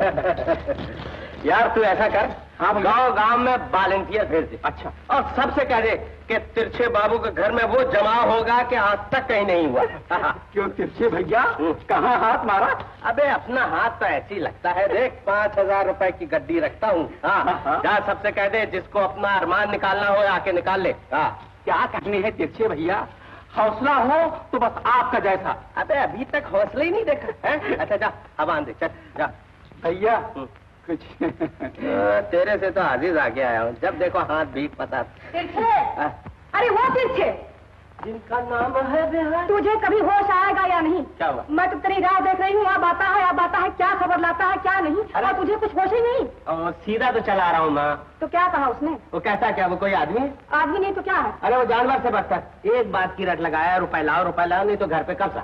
यार तू ऐसा कर, हम गांव गांव में वॉलंटियर भेज दे। अच्छा। और सबसे कह दे कि तिरछे बाबू के घर में वो जमा होगा कि आज तक कहीं नहीं हुआ। क्यों तिरछे भैया, कहाँ हाथ मारा? अबे अपना हाथ तो ऐसे ही लगता है, देख पाँच हजार रुपए की गड्डी रखता हूँ। हाँ, जा सबसे कह दे जिसको अपना अरमान निकालना हो आके निकाल ले। हाँ, क्या कहने हैं तिरछे भैया, हौसला हो तो बस आपका जैसा। अबे अभी तक हौसला ही नहीं देखा है? अच्छा जा, अब आन दे, चल जा। भैया कुछ तेरे से तो आजीज आके आया हूँ, जब देखो हाथ भीख पता। तिरछे, अरे वो तिरछे जिनका नाम है बेहाल। तुझे कभी होश आएगा या नहीं? क्या हुआ? मैं तो तेरी राह देख रही हूँ, अब आता है अब आता है, क्या खबर लाता है क्या नहीं, और तुझे कुछ होश ही नहीं। और सीधा तो चला रहा हूँ माँ। तो क्या कहा उसने? वो कहता क्या, वो कोई आदमी है? आदमी नहीं तो क्या है? अरे वो जानवर से बदतर। एक बात की रट लगाया, रुपए लाओ रुपए लाओ, नहीं तो घर पे कब्जा।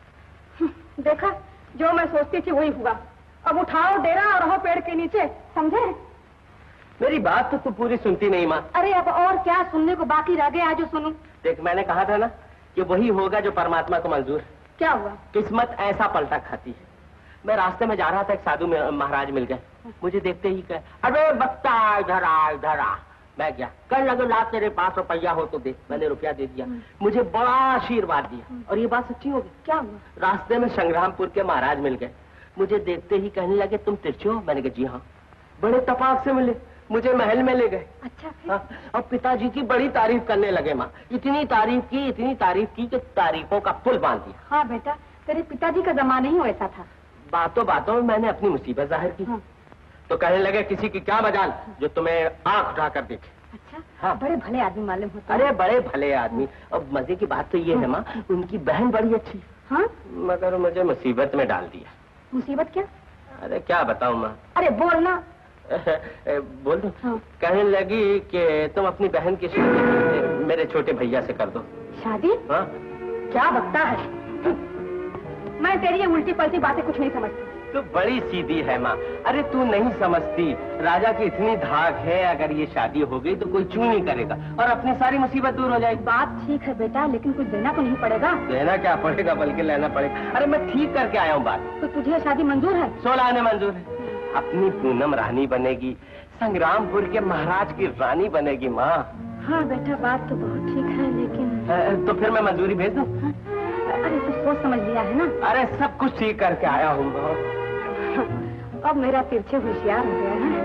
देखा, जो मैं सोचती थी वही हुआ। अब उठाओ डेरा और रहो पेड़ के नीचे, समझे? मेरी बात तो तू पूरी सुनती नहीं माँ। अरे अब और क्या सुनने को बाकी रह गया, जो सुनूं? देख, मैंने कहा था ना कि वही होगा जो परमात्मा को मंजूर है। क्या हुआ? किस्मत ऐसा पलटा खाती है। मैं रास्ते में जा रहा था, एक साधु महाराज मिल गए। मुझे देखते ही कहे, अरे बच्चा इधर आ इधर आ। मैं गया, कर लगे ला तेरे पास रुपया हो तो दे। मैंने रुपया दे दिया, मुझे बड़ा आशीर्वाद दिया, और ये बात सच्ची होगी। क्या हुआ? रास्ते में संग्रामपुर के महाराज मिल गए, मुझे देखते ही कहने लगे, तुम तिरछे हो? मैंने कहा जी हाँ। बड़े तपाक से मिले, मुझे महल में ले गए। अच्छा। हाँ, और पिताजी की बड़ी तारीफ करने लगे माँ। इतनी तारीफ की इतनी तारीफ की कि तारीफों का पुल बांध दिया। हाँ बेटा, तेरे पिताजी का जमाना ही वैसा था। बातों बातों में मैंने अपनी मुसीबत जाहिर की। हाँ। तो कहने लगे, किसी की क्या मजाल जो तुम्हें आंख उठा कर देखे। अच्छा। हाँ। बड़े भले आदमी मालूम होते। अरे बड़े भले आदमी। अब मजे की बात तो ये है माँ, उनकी बहन बड़ी अच्छी। हाँ? मगर मुझे मुसीबत में डाल दिया। मुसीबत क्या? अरे क्या बताऊँ माँ। अरे बोलना। बोल दो। हाँ। कहने लगी कि तुम अपनी बहन की शादी मेरे छोटे भैया से कर दो। शादी? हाँ। क्या बकता है? मैं तेरी ये उल्टी पलटी बातें कुछ नहीं समझती। तू बड़ी सीधी है माँ। अरे तू नहीं समझती, राजा की इतनी धाक है, अगर ये शादी हो गई तो कोई चू नहीं करेगा और अपनी सारी मुसीबत दूर हो जाएगी। बात ठीक है बेटा, लेकिन कुछ देना तो नहीं पड़ेगा। देना क्या पड़ेगा, बल्कि लेना पड़ेगा। अरे मैं ठीक करके आया हूँ बात। तो तुझे शादी मंजूर है? सोलह आने मंजूर है। अपनी पूनम रानी बनेगी, संग्रामपुर के महाराज की रानी बनेगी माँ। हाँ बेटा, बात तो बहुत ठीक है, लेकिन आ, तो फिर मैं मंजूरी भेज दूँ? अरे तू सोच समझ लिया है ना? अरे सब कुछ ठीक करके आया हूँ। अब मेरा तिरछे होशियार हो गया है।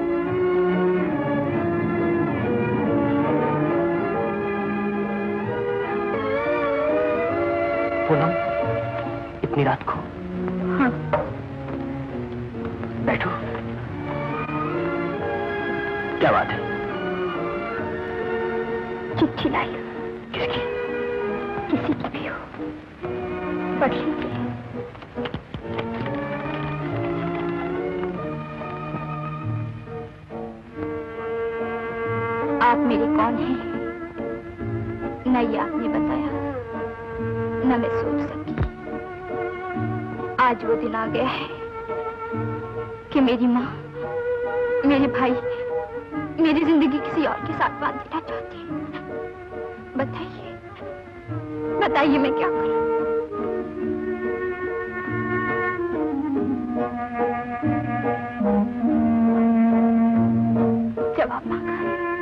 पूनम, इतनी रात को? हाँ। बैठो। क्या बात है? चिट्ठी लाई। किसकी? किसी की भी हो, पढ़ लीजिए। आप मेरे कौन हैं, न ये आपने बताया, न मैं सोच सकी। आज वो दिन आ गया है कि मेरी माँ, मेरे भाई मेरी जिंदगी किसी और के साथ बांध देना चाहते हैं। बताइए, बताइए मैं क्या करूं? जवाब मांगा।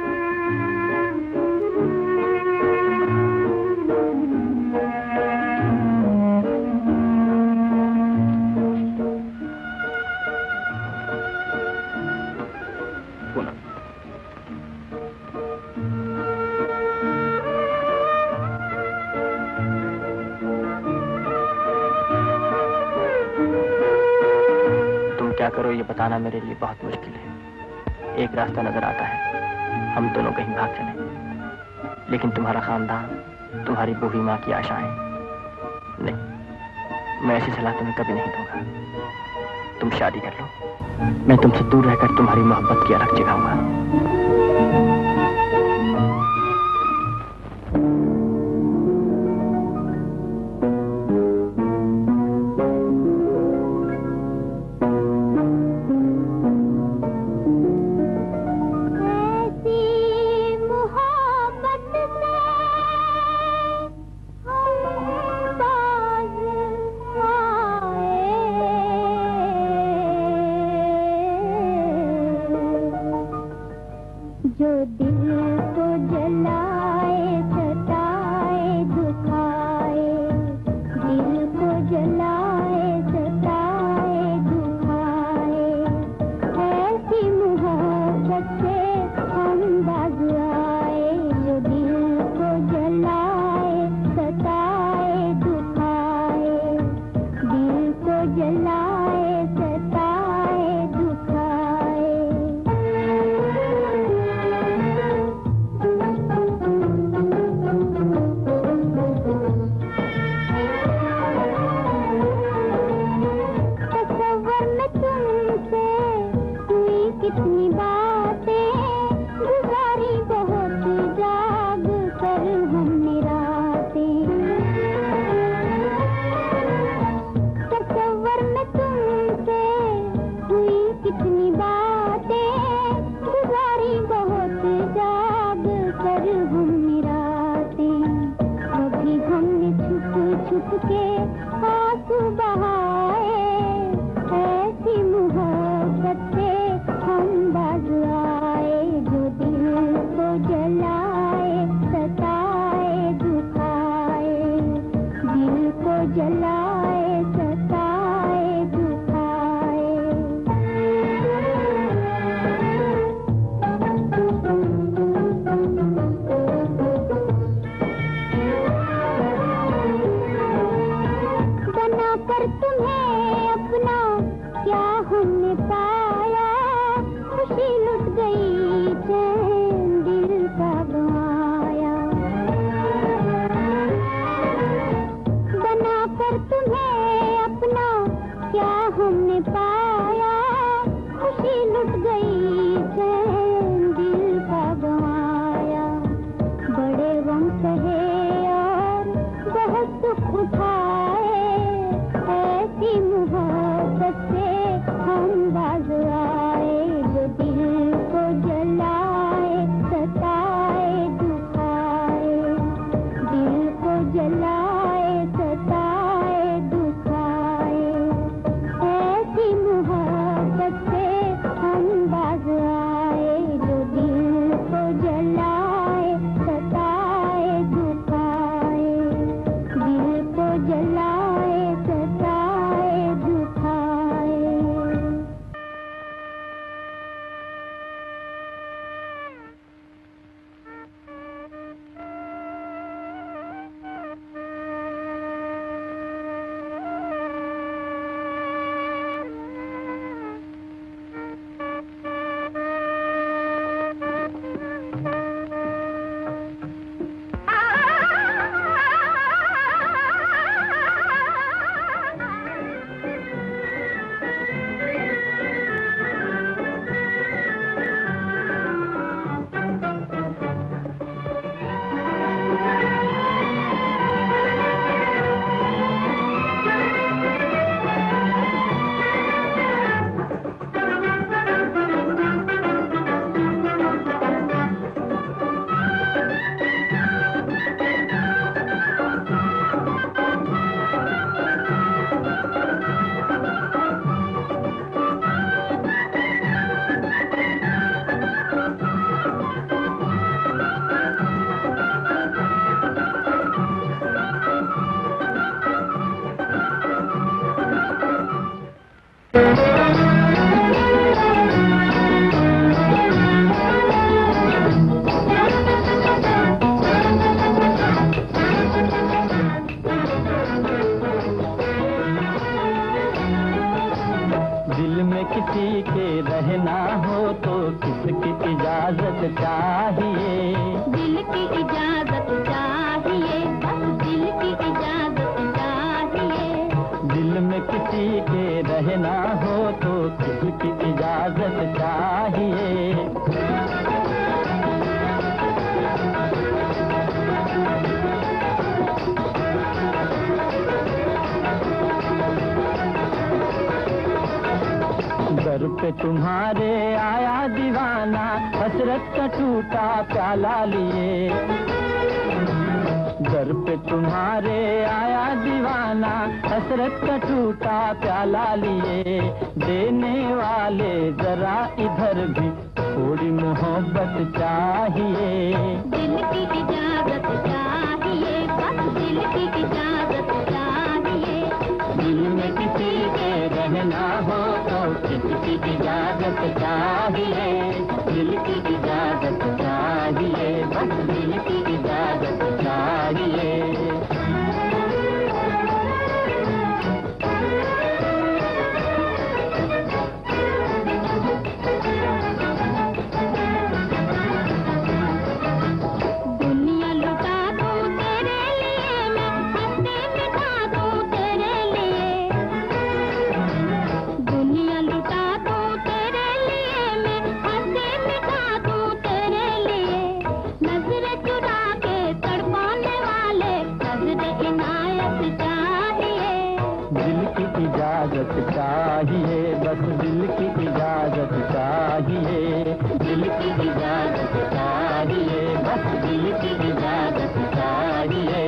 क्या करो ये बताना मेरे लिए बहुत मुश्किल है। एक रास्ता नजर आता है, हम दोनों कहीं भाग चले, लेकिन तुम्हारा खानदान, तुम्हारी बूढ़ी माँ की आशाएं, नहीं, मैं ऐसी सलाह तुम्हें कभी नहीं दूंगा। तुम शादी कर लो, मैं तुमसे दूर रहकर तुम्हारी मोहब्बत की अलग जगाऊंगा। इजाजत चाहिए, दिल की इजाजत चाहिए, बस दिल की इजाजत चाहिए। दिल में किसी के रहना हो तो किसी की इजाजत चाहिए। दर पे तुम्हारे आया दीवाना, हसरत का टूटा प्याला लिए। दर पे तुम्हारे आया दीवाना, हसरत का टूटा प्याला लिए। देने वाले जरा इधर भी थोड़ी मोहब्बत चाहिए, दिल की इजाजत चाहिए, बस दिल की इजाजत चाहिए। दिल में किसी के रहना हो तो किसी की इजाजत चाहिए, दिल की इजाजत चाहिए, बस दिल की इजाजत चाहिए। दुनिया लुटा दूं तेरे लिए, मैं हंसी मिटा दूं तेरे लिए। दुनिया लुटा दूं तेरे लिए, मैं हंसी मिटा दूं तेरे लिए। नजर चुरा के तड़पाने वाले नजर इनायत चाहिए, दिल की इजाजत चाहिए, बस दिल की इजाजत चाहिए, दिल की इजाजत चाहिए, बस दिल की इजाजत चाहिए।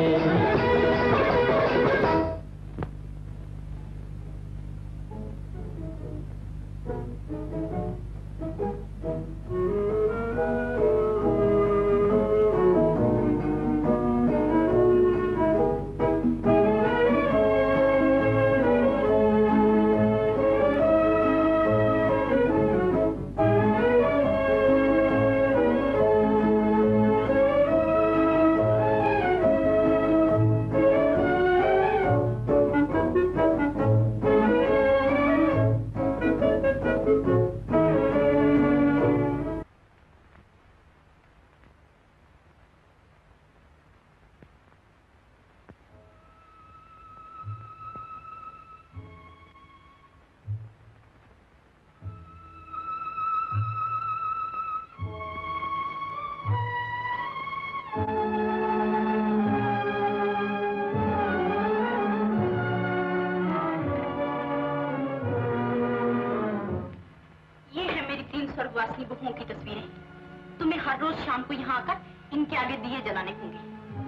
स्वर्गवासी बहुओं की तस्वीरें। तुम्हें हर रोज शाम को यहाँ आकर इनके आगे दिए जलाने होंगे।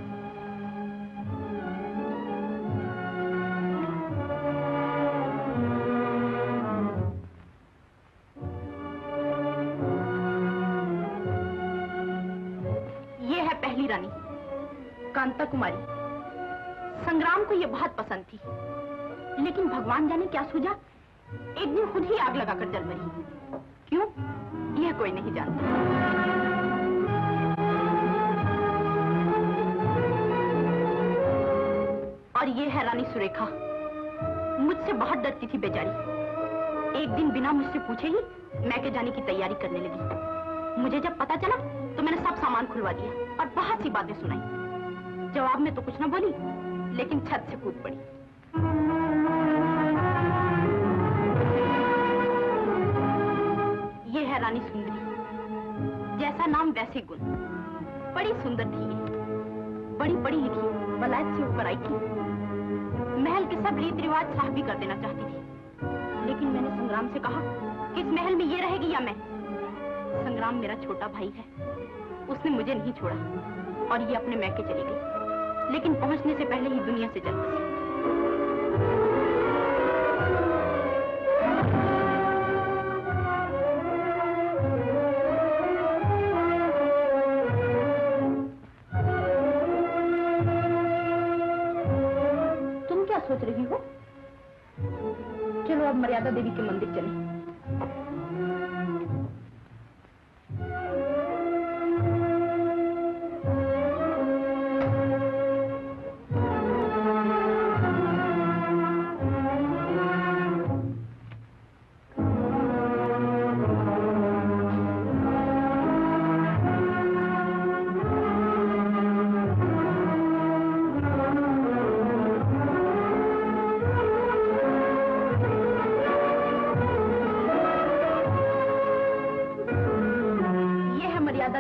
ये है पहली रानी कांता कुमारी। संग्राम को ये बहुत पसंद थी, लेकिन भगवान जाने क्या सूझा, एक दिन खुद ही आग लगाकर जल मरी। क्यों, यह कोई नहीं जानता। और ये है रानी सुरेखा। मुझसे बहुत डरती थी बेचारी। एक दिन बिना मुझसे पूछे ही मैके जाने की तैयारी करने लगी। मुझे जब पता चला तो मैंने सब सामान खुलवा दिया और बहुत सी बातें सुनाई। जवाब में तो कुछ ना बोली, लेकिन छत से कूद पड़ी। ये है रानी सुंदरी। जैसा नाम वैसे गुण। बड़ी सुंदर थी ये, बड़ी पढ़ी लिखी, वलायत से ऊपर आई थी। महल के सब रीत रिवाज साफ भी कर देना चाहती थी, लेकिन मैंने संग्राम से कहा कि इस महल में ये रहेगी या मैं। संग्राम मेरा छोटा भाई है, उसने मुझे नहीं छोड़ा और ये अपने मैके चली गई, लेकिन पहुंचने से पहले ही दुनिया से चल बसी। सोच रही हो? चलो अब मर्यादा देवी के मंदिर चलें।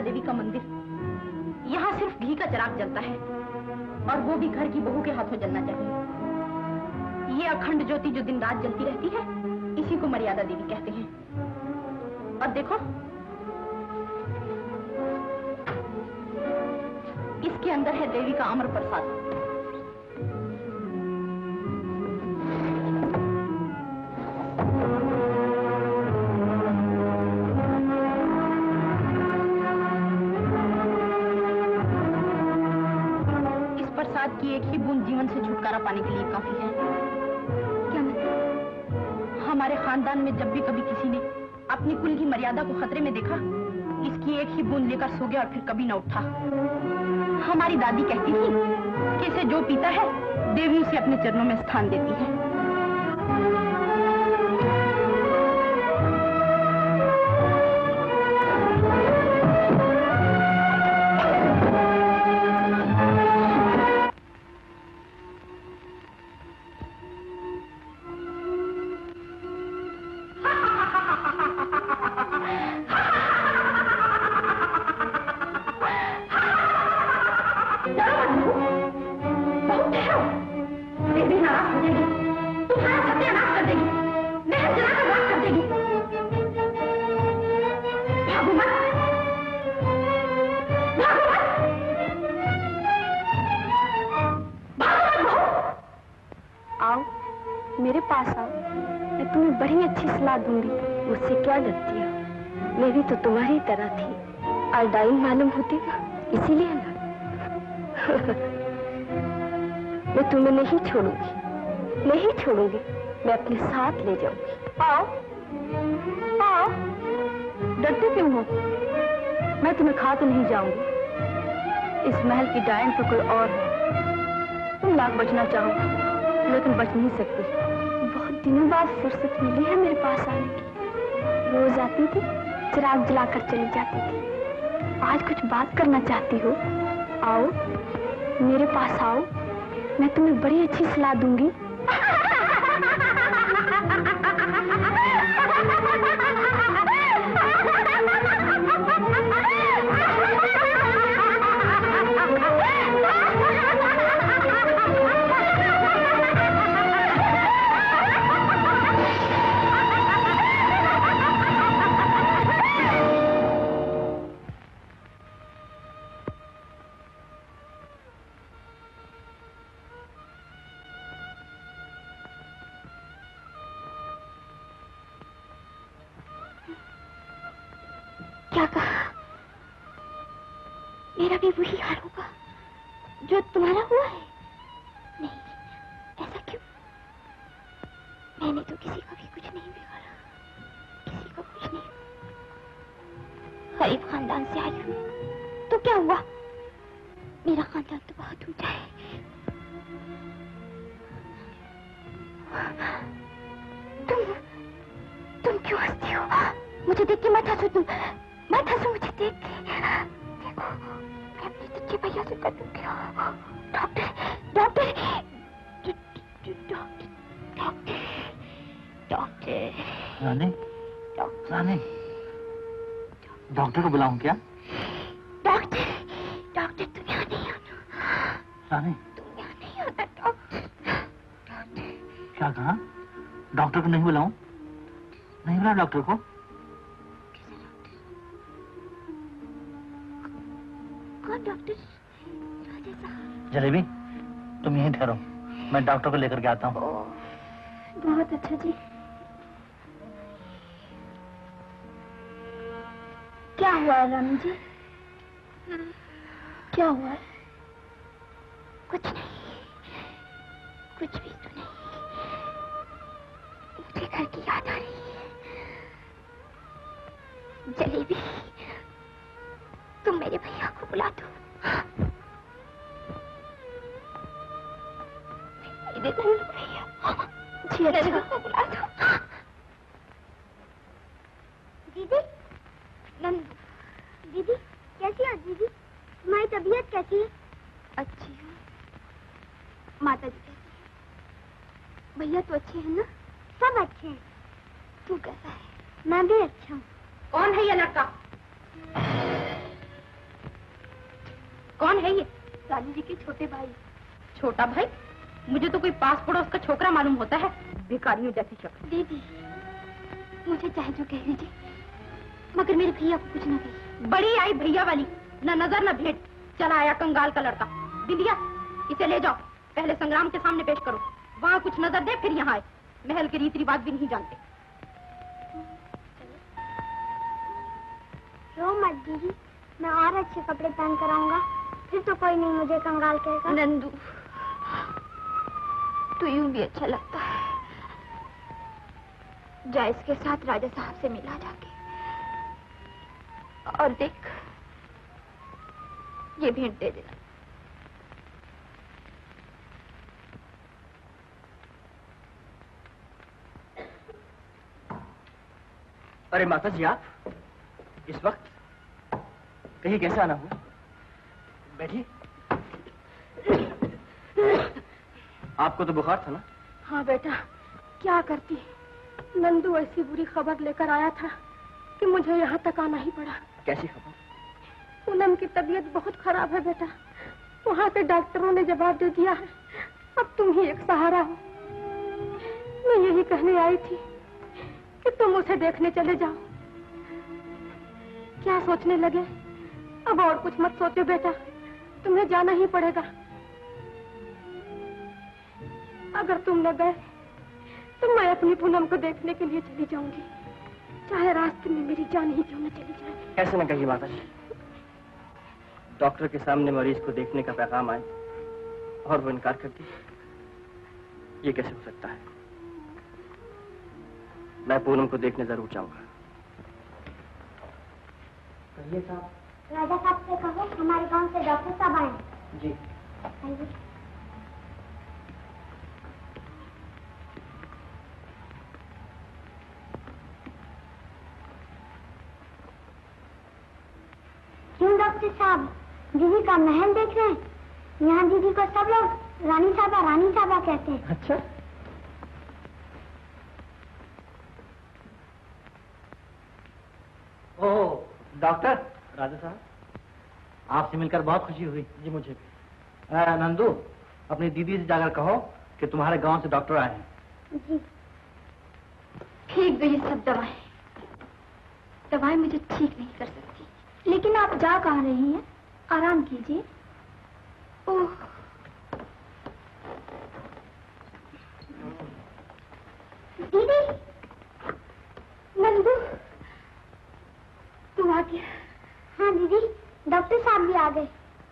देवी का मंदिर। यहाँ सिर्फ घी का चिराग जलता है और वो भी घर की बहू के हाथों जलना चाहिए। ये अखंड ज्योति जो दिन रात जलती रहती है, इसी को मर्यादा देवी कहते हैं। और देखो, इसके अंदर है देवी का अमर प्रसाद। की एक ही बूंद जीवन से छुटकारा पाने के लिए काफी है। क्या मतलब? हमारे खानदान में जब भी कभी किसी ने अपनी कुल की मर्यादा को खतरे में देखा, इसकी एक ही बूंद लेकर सो गया और फिर कभी न उठा। हमारी दादी कहती थी कि इसे जो पीता है देवी उसे अपने चरणों में स्थान देती है। तो तुम्हारी तरह थी, आयोडाइन मालूम होती ना, इसीलिए ना। मैं तुम्हें नहीं छोड़ूंगी, नहीं छोड़ूंगी, मैं अपने साथ ले जाऊंगी। आओ, आओ, डरते क्यों हो? मैं तुम्हें खा तो नहीं जाऊंगी। इस महल की डायन तो कोई और है। तुम लाख बचना चाहो, लेकिन बच नहीं सकती। बहुत दिनों बाद फुर्सत मिली है मेरे पास आने की। रोज आती थी, चिराग जलाकर चली जाती थी। आज कुछ बात करना चाहती हो? आओ, मेरे पास आओ, मैं तुम्हें बड़ी अच्छी सलाह दूंगी। क्या कहा? मेरा भी वही हाल होगा जो तुम्हारा हुआ है? नहीं, ऐसा क्यों? मैंने तो किसी का भी कुछ नहीं बिगाड़ा, किसी का कुछ नहीं। गरीब खानदान से आई हूँ, तो क्या हुआ? मेरा खानदान तो बहुत ऊंचा है। तुम तुम क्यों हंसती हो? मुझे देख के मत हंसो तुम, मत हंसो मुझे देख के। देखो, मैं अपने सच्चे भैया से कर दूंगी। Doctor, doctor, doctor, doctor, doctor. रानी, रानी, डॉक्टर को बुलाऊं क्या? डॉक्टर, डॉक्टर तुम यहाँ नहीं आना। रानी, तुम यहाँ नहीं आना डॉक्टर। डॉक्टर। क्या कहा? डॉक्टर को नहीं बुलाऊं? नहीं बुला डॉक्टर को? कौन डॉक्टर? जलेबी, तुम यहीं ठहरो, मैं डॉक्टर को लेकर के आता हूँ। बहुत अच्छा जी। क्या हुआ है रानी जी? क्या हुआ है? कुछ नहीं, कुछ भी तो नहीं। मुझे घर की याद आ रही है। जलेबी, तुम मेरे भैया को बुला दो। मेरे भैया जी, अच्छा को बुला दो। दीदी, नंदू, दीदी कैसी हो दीदी? तुम्हारी तबीयत कैसी है? अच्छी है। माता जी कैसी है? भैया तो अच्छे हैं ना? सब अच्छे हैं। तू कैसा है? मैं भी अच्छा हूँ। कौन है ये लड़का? कौन है ये? रानी जी के छोटे भाई। छोटा भाई? मुझे तो कोई पास पड़ोस का छोकरा मालूम होता है, भिखारियों जैसी शक्ल। दीदी, मुझे चाहे जो कह लीजिए, मगर मेरे भैया को कुछ न कहिए। बड़ी आई भैया वाली, न नजर न भेंट। चला आया कंगाल का लड़का। बिंदिया, इसे ले जाओ, पहले संग्राम के सामने पेश करो, वहाँ कुछ नजर दे, फिर यहाँ आए। महल के रीति रिवाज भी नहीं जानते। रो मत दीदी, मैं और अच्छे कपड़े पहन कर आऊंगा, फिर तो कोई नहीं मुझे कंगाल कहेगा। नंदू, तो यूं भी अच्छा लगता है। जा इसके साथ राजा साहब से मिला जाके, और देख ये भेंट दे देना। अरे माता जी, आप इस वक्त कहीं कैसे आना हुआ? बैठिए। आपको तो बुखार था ना? हाँ बेटा, क्या करती, नंदू ऐसी बुरी खबर लेकर आया था कि मुझे यहाँ तक आना ही पड़ा। कैसी खबर? पूनम की तबीयत बहुत खराब है बेटा, वहाँ के डॉक्टरों ने जवाब दे दिया है, अब तुम ही एक सहारा हो। मैं यही कहने आई थी कि तुम उसे देखने चले जाओ। क्या सोचने लगे? अब और कुछ मत सोचो बेटा, तुम्हें जाना ही पड़ेगा। अगर तुम न गए तो मैं अपनी पूनम को देखने के लिए चली जाऊंगी, चाहे रास्ते में मेरी जान ही क्यों न चली जाए। ऐसे न कहिए माता जी, डॉक्टर के सामने मरीज को देखने का पैगाम आए और वो इनकार कर दी, ये कैसे हो सकता है? मैं पूनम को देखने जरूर जाऊंगा। कहिए साहब। राजा साहब से कहो हमारे गांव से डॉक्टर साहब आए। जी। क्यों डॉक्टर साहब, दीदी का महल देख रहे हैं? यहाँ दीदी को सब लोग रानी साहबा रानी साहबा कहते हैं। अच्छा, ओह डॉक्टर। राजा साहब, आपसे मिलकर बहुत खुशी हुई। जी मुझे भी। आ, नंदू, अपनी दीदी से जाकर कहो कि तुम्हारे गांव से डॉक्टर आए हैं। जी। ठीक गई सब दवाएं, दवाएं मुझे ठीक नहीं कर सकती। लेकिन आप जा कहाँ रही हैं? आराम कीजिए। ओह, दीदी, नंदू, तू आ गया? हाँ दीदी, डॉक्टर साहब भी आ गए।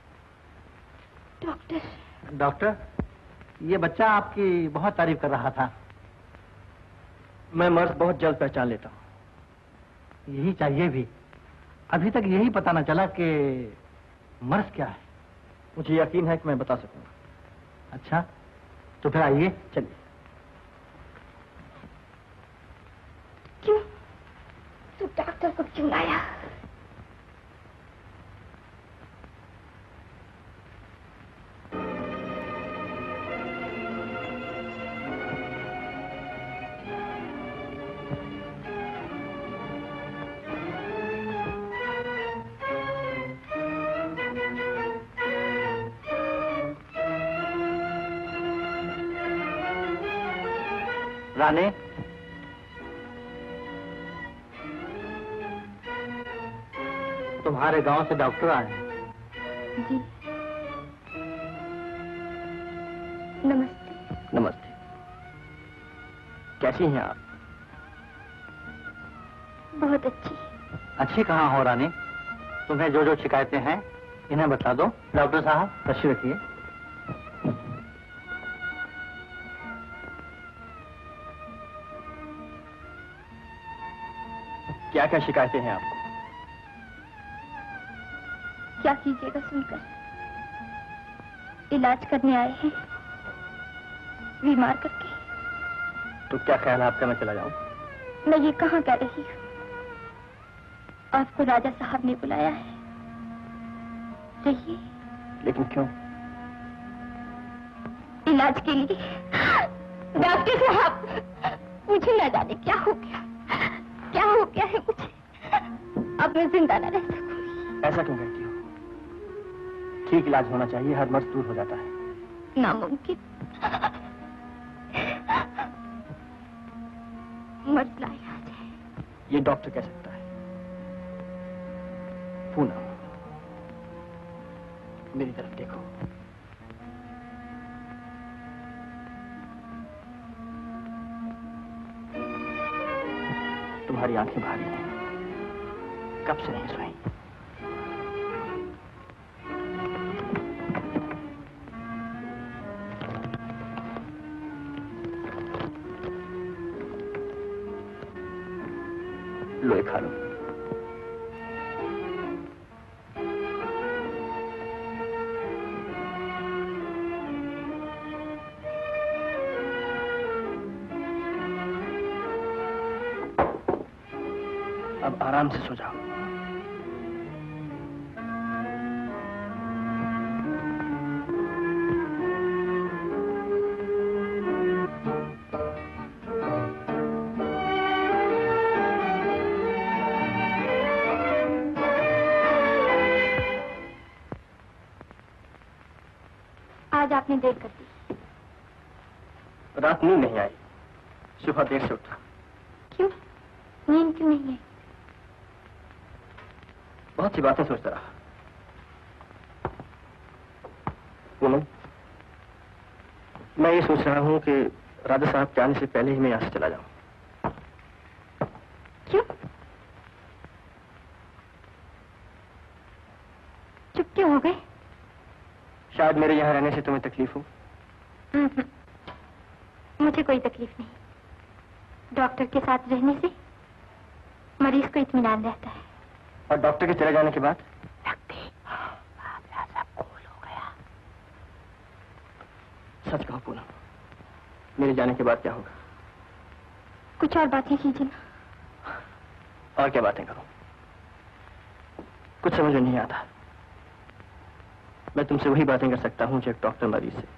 डॉक्टर डॉक्टर, ये बच्चा आपकी बहुत तारीफ कर रहा था। मैं मर्ज बहुत जल्द पहचान लेता हूँ। यही चाहिए भी। अभी तक यही पता न चला कि मर्ज क्या है। मुझे यकीन है कि मैं बता सकूंगा। अच्छा, तो फिर आइए, चलिए। क्यों? तू डॉक्टर को क्यों लाया? रानी, तुम्हारे गांव से डॉक्टर आए हैं। जी। नमस्ते। नमस्ते। कैसी हैं आप? बहुत अच्छी। अच्छी कहाँ हो रानी? तुम्हें जो जो शिकायतें हैं इन्हें बता दो। डॉक्टर साहब तशरीफ रखिए। क्या क्या शिकायतें हैं आपको? क्या कीजिएगा सुनकर? इलाज करने आए हैं बीमार करके। तो क्या ख्याल है आपका मैं चला जाऊं? मैं ये कहाँ कह रही हूँ, आपको राजा साहब ने बुलाया है, रहिए। लेकिन क्यों? इलाज के लिए। डॉक्टर साहब, मुझे न जाने क्या हो गया, क्या हो गया है मुझे। अब मैं जिंदा न रह सकूंगी। ऐसा क्यों कहती हो? ठीक इलाज होना चाहिए, हर मर्ज दूर हो जाता है। नामुमकिन। मर्ज लाइलाज है। ये डॉक्टर कह सकता है। पूनम, मेरी तरफ देखो। तुम्हारी आंखें भारी हैं, कब से नहीं सोई। लोहे खा लो। अब आराम से सो जाओ। आज आपने देर कर दी। रात नींद नहीं आई, सुबह देर से उठा। क्यों? नींद क्यों नहीं आई? बहुत सी बातें सोचता रहा। पूनम, मैं ये सोच रहा हूँ कि राजा साहब के आने से पहले ही मैं यहाँ से चला जाऊं। क्यों? चुप क्यों हो गए? शायद मेरे यहाँ रहने से तुम्हें तकलीफ हो। मुझे कोई तकलीफ नहीं। डॉक्टर के साथ रहने से मरीज को इत्मीनान रहता है। और डॉक्टर के चले जाने के बाद? सब कूल हो गया। सच कहो पूनम, मेरे जाने के बाद क्या होगा? कुछ और बातें कीजिए ना। और क्या बातें करूं? कुछ समझ में नहीं आता। मैं तुमसे वही बातें कर सकता हूं जो एक डॉक्टर मरीज से।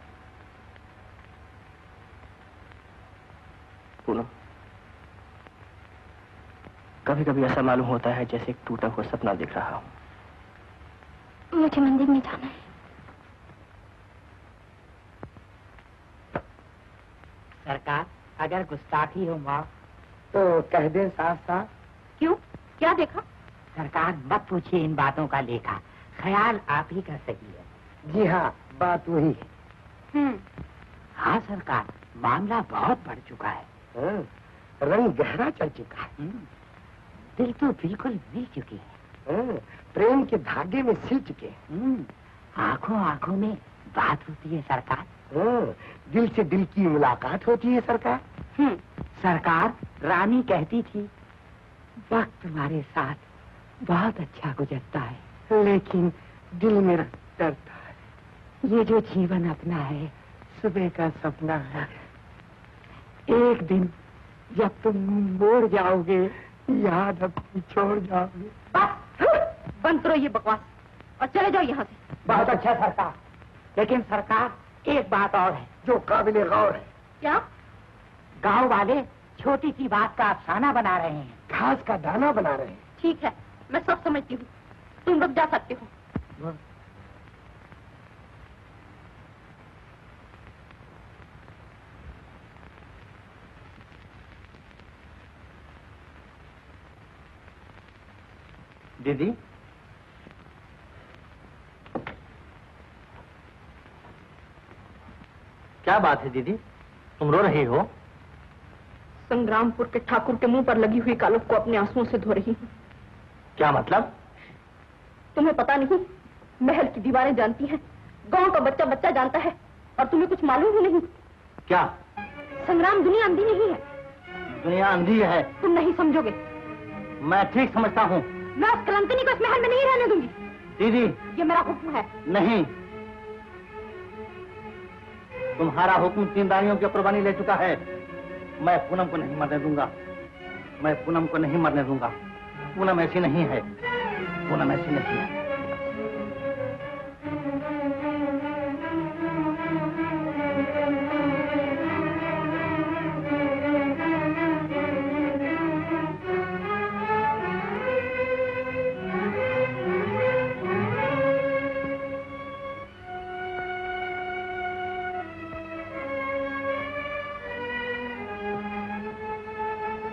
पूनम, कभी कभी ऐसा मालूम होता है जैसे एक टूटा हुआ सपना देख रहा हूं। मुझे मंदिर में जाना है। सरकार, अगर गुस्ताखी हो माँ तो कह दे साफ साफ। क्यों? क्या देखा? सरकार मत पूछिए इन बातों का लेखा, ख्याल आप ही कर सकी है। जी हाँ, बात वही है। हम्म। हाँ सरकार, मामला बहुत बढ़ चुका है। हाँ, रंग गहरा चल चुका है। दिल तो बिल्कुल मिल चुके हैं। हाँ, प्रेम के धागे में सिल चुके हैं। आंखों आंखों में बात होती है सरकार। हाँ, दिल से दिल की मुलाकात होती है सरकार। हम्म। सरकार, रानी कहती थी वक्त तुम्हारे साथ बहुत अच्छा गुजरता है, लेकिन दिल मेरा डरता है। ये जो जीवन अपना है सुबह का सपना है। एक दिन जब तुम मोड़ जाओगे, याद अपनी छोड़ जाओगे। बंद करो ये बकवास और चले जाओ यहाँ से। बहुत अच्छा सरकार, लेकिन सरकार एक बात और है जो काबिले गौर है। क्या? गांव वाले छोटी सी बात का अफसाना बना रहे हैं, घास का दाना बना रहे हैं। ठीक है, मैं सब समझती हूँ। तुम रुक जा सकते हो। दीदी, क्या बात है दीदी, तुम रो रही हो? संग्रामपुर के ठाकुर के मुंह पर लगी हुई कालुक को अपने आंसुओं से धो रही हूँ। क्या मतलब? तुम्हें पता नहीं, महल की दीवारें जानती हैं, गांव का बच्चा बच्चा जानता है, और तुम्हें कुछ मालूम ही नहीं। क्या? संग्राम, दुनिया अंधी नहीं है। दुनिया अंधी है? तुम नहीं समझोगे। मैं ठीक समझता हूँ। मैं उस कलंकनी को इस महल में नहीं रहने दूंगी। दीदी, ये मेरा हुक्म है। नहीं, तुम्हारा हुक्म तीन रानियों की कुर्बानी ले चुका है। मैं पूनम को नहीं मरने दूंगा। मैं पूनम को नहीं मरने दूंगा। पूनम ऐसी नहीं है। पूनम ऐसी नहीं है।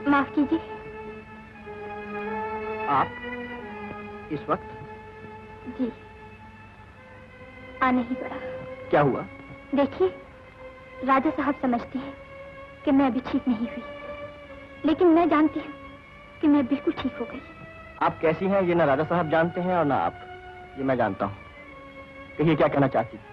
माफ कीजिए। आप इस वक्त? जी, आने ही पड़ा। क्या हुआ? देखिए, राजा साहब समझते हैं कि मैं अभी ठीक नहीं हुई, लेकिन मैं जानती हूँ कि मैं बिल्कुल ठीक हो गई। आप कैसी हैं ये ना राजा साहब जानते हैं और ना आप, ये मैं जानता हूँ। कहिए क्या कहना चाहती हैं?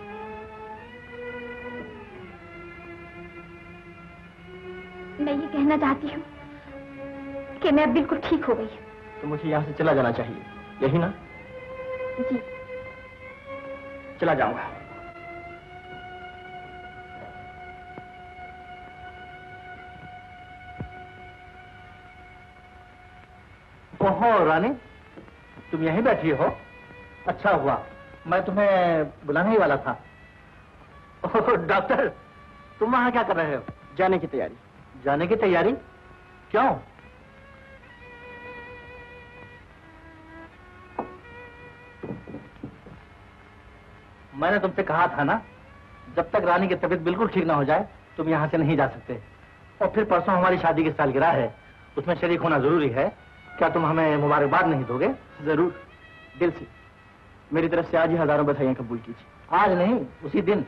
मैं ये कहना चाहती हूँ कि मैं बिल्कुल ठीक हो गई। तो मुझे यहाँ से चला जाना चाहिए, यही ना? जी। चला जाऊंगा। ओहो रानी, तुम यहीं बैठी हो? अच्छा हुआ, मैं तुम्हें बुलाने ही वाला था। ओह डॉक्टर, तुम वहां क्या कर रहे हो? जाने की तैयारी। जाने की तैयारी? क्यों? मैंने तुमसे कहा था ना, जब तक रानी की तबीयत बिल्कुल ठीक ना हो जाए तुम यहाँ से नहीं जा सकते। और फिर परसों हमारी शादी की सालगिरह है, उसमें शरीक होना जरूरी है। क्या तुम हमें मुबारकबाद नहीं दोगे? जरूर, दिल से। मेरी तरफ से आज ही हजारों बधाइयां कबूल कीजिए। आज नहीं, उसी दिन।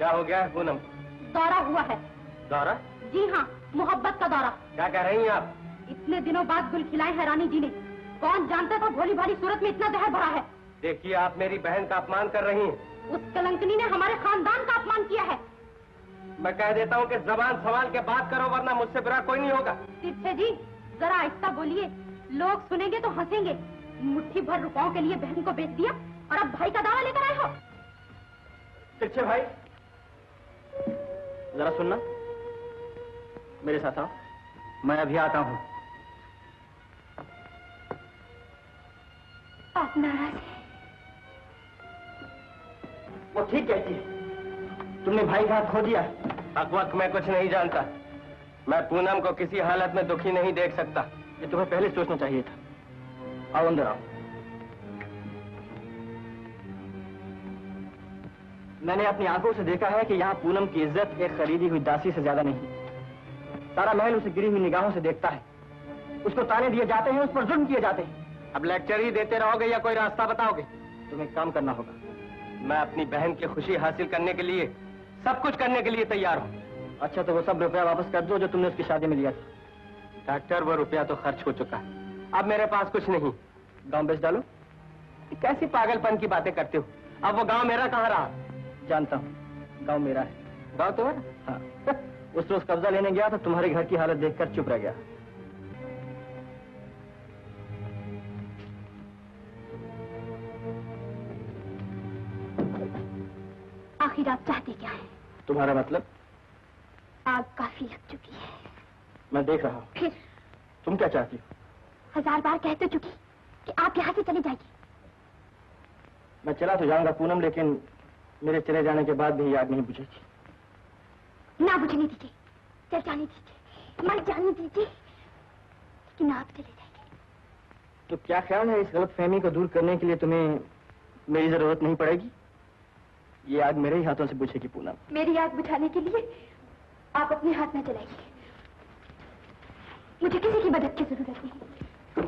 क्या हो गया है पूनम? दौरा हुआ है। दौरा? जी हाँ, मोहब्बत का दौरा। क्या कह रही हैं आप? इतने दिनों बाद गुल खिलाए हैं रानी जी ने। कौन जानता था भोली भाली सूरत में इतना जहर भरा है। देखिए, आप मेरी बहन का अपमान कर रही हैं। उस कलंकनी ने हमारे खानदान का अपमान किया है। मैं कह देता हूँ कि जबान संभाल के बात करो, वरना मुझसे बुरा कोई नहीं होगा। तिरछे जी, जरा आहिस्ता बोलिए, लोग सुनेंगे तो हंसेंगे। मुट्ठी भर रुपयों के लिए बहन को बेच दिया और अब भाई का दावा लेकर आए हो। तिरछे भाई, जरा सुनना, मेरे साथ आओ। मैं अभी आता हूँ। आप नाराज हैं? वो ठीक कहती है, तुमने भाई का हाथ खो दिया। हक वक्त मैं कुछ नहीं जानता। मैं पूनम को किसी हालत में दुखी नहीं देख सकता। ये तुम्हें पहले सोचना चाहिए था। आओ अंदर आओ। मैंने अपनी आंखों से देखा है कि यहाँ पूनम की इज्जत एक खरीदी हुई दासी से ज्यादा नहीं। सारा महल उसे गिरी हुई निगाहों से देखता है। उसको ताने दिए जाते हैं, उस पर जुल्म किए जाते हैं। अब लेक्चर ही देते रहोगे या कोई रास्ता बताओगे? तुम्हें काम करना होगा। मैं अपनी बहन की खुशी हासिल करने के लिए सब कुछ करने के लिए तैयार हूँ। अच्छा, तो वो सब रुपया वापस कर दो जो तुमने उसकी शादी में लिया था। डॉक्टर, वो रुपया तो खर्च हो चुका है। अब मेरे पास कुछ नहीं। गांव बेच डालो। कैसी पागलपन की बातें करते हो? अब वो गांव मेरा कहाँ रहा? जानता हूँ, गांव मेरा है। गांव तुम्हारा? हाँ। उस रोज कब्जा लेने गया तो तुम्हारे घर की हालत देखकर चुप रह गया। आखिर आप चाहते क्या हैं? तुम्हारा मतलब? आग काफी लग चुकी है। मैं देख रहा हूँ। फिर तुम क्या चाहती हो? हजार बार कह तो चुकी कि आप यहाँ से चली जाएगी। मैं चला तो जाऊंगा पूनम, लेकिन मेरे चले जाने के बाद भी आग नहीं बुझेगी। ना बुझने दीजिए, चल जाने दीजिए, मर जाने दीजिए, लेकिन आप चले जाएंगे। तो क्या ख्याल है, इस गलतफहमी को दूर करने के लिए तुम्हें मेरी जरूरत नहीं पड़ेगी? ये आग मेरे ही हाथों से बुझेगी पूनम। मेरी आग बुझाने के लिए आप अपने हाथ न चलाइए। मुझे किसी की मदद की जरूरत नहीं।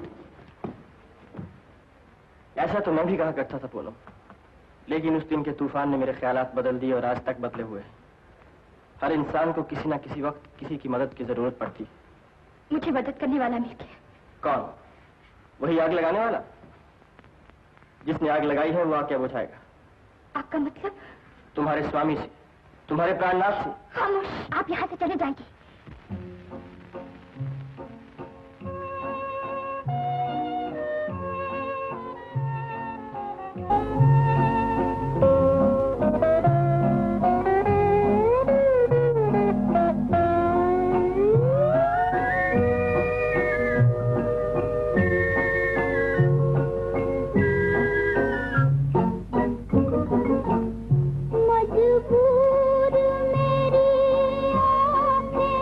ऐसा तो मैं भी कहा करता था पूनम, लेकिन उस दिन के तूफान ने मेरे ख्यालात बदल दिए और आज तक बदले हुए। हर इंसान को किसी न किसी वक्त किसी की मदद की जरूरत पड़ती है। मुझे मदद करने वाला मिल गया। कौन? वही आग लगाने वाला? जिसने आग लगाई है वो आग क्या बुझाएगा? आपका मतलब? तुम्हारे स्वामी से, तुम्हारे प्राणनाथ से। खामोश, आप यहाँ से चले जाएंगे। मजबूर मेरी आँखें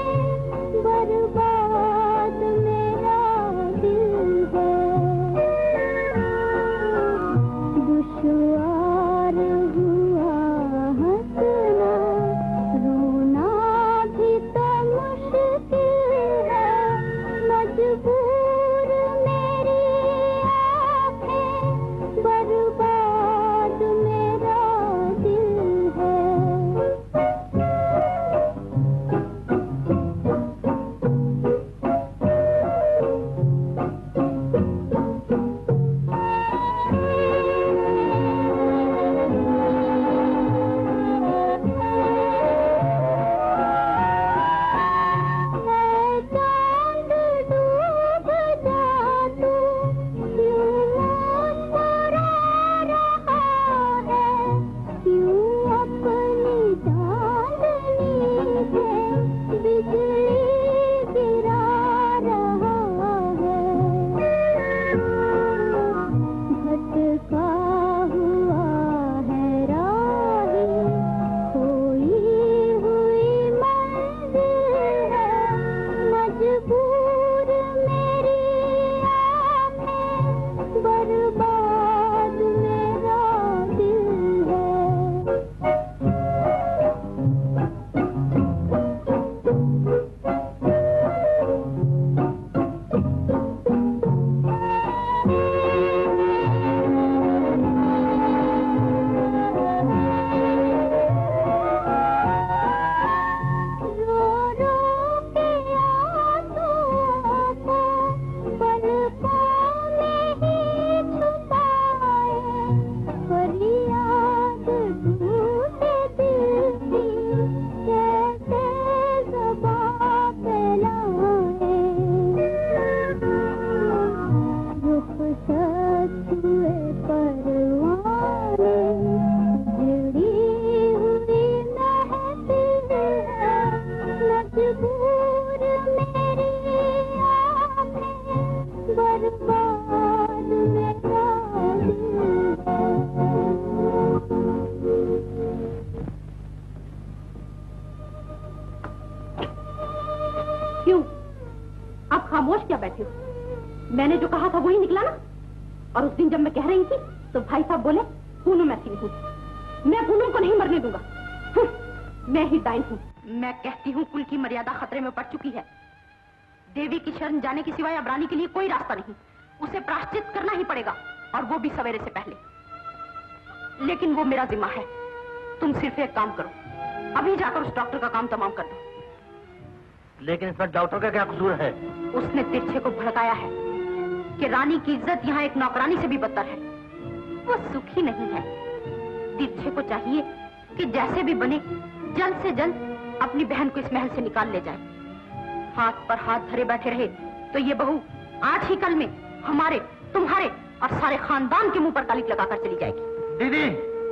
मैंने जो कहा था वही निकला ना। और उस दिन जब मैं कह रही थी तो भाई साहब बोले पूनम ऐसी नहीं, मैं पूनम को नहीं मरने दूंगा। मैं ही डाइन हूँ। मैं कहती हूँ कुल की मर्यादा खतरे में पड़ चुकी है। देवी की शरण जाने के सिवाय अब रानी के लिए कोई रास्ता नहीं। उसे प्रायश्चित करना ही पड़ेगा, और वो भी सवेरे से पहले। लेकिन वो मेरा जिम्मा है। तुम सिर्फ एक काम करो, अभी जाकर उस डॉक्टर का काम तमाम कर दो। लेकिन इसमें डॉक्टर का क्या कसूर है? उसने तिरछे को भड़काया है कि रानी की इज्जत यहाँ एक नौकरानी से भी बदतर है। वो सुखी नहीं है। तिरछे को चाहिए कि जैसे भी बने जल्द से जल्द अपनी बहन को इस महल से निकाल ले जाए। हाथ पर हाथ धरे बैठे रहे तो ये बहू आज ही कल में हमारे, तुम्हारे और सारे खानदान के मुंह पर तालिक लगाकर चली जाएगी। दीदी,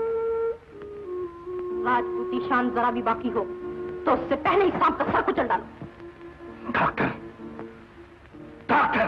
राजपूती शान जरा भी बाकी हो तो उससे पहले ही सांप का सर कुचल डालो। डॉक्टर, डॉक्टर,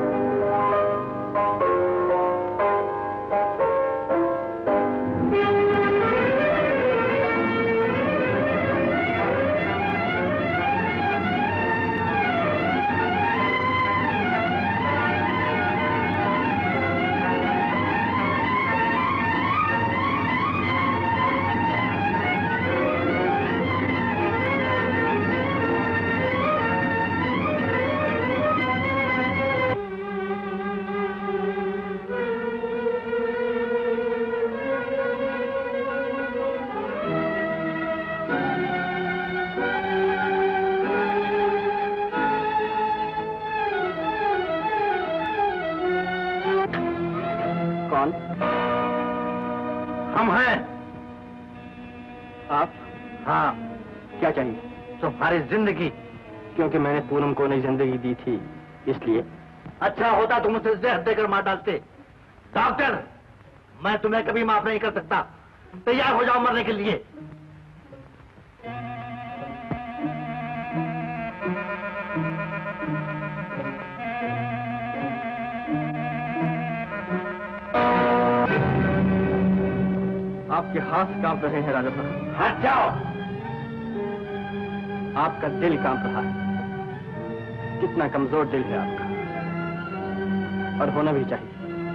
हम हैं। आप? हाँ। क्या चाहिए? तुम्हारी जिंदगी। क्योंकि मैंने पूनम को नई जिंदगी दी थी, इसलिए। अच्छा होता तुम उसे जहर देकर मार डालते। डॉक्टर, मैं तुम्हें कभी माफ नहीं कर सकता। तैयार हो जाओ मरने के लिए। आपके हाथ कांप रहे हैं राजा साहब। हट जाओ। आपका दिल कांप रहा है। कितना कमजोर दिल है आपका, और होना भी चाहिए।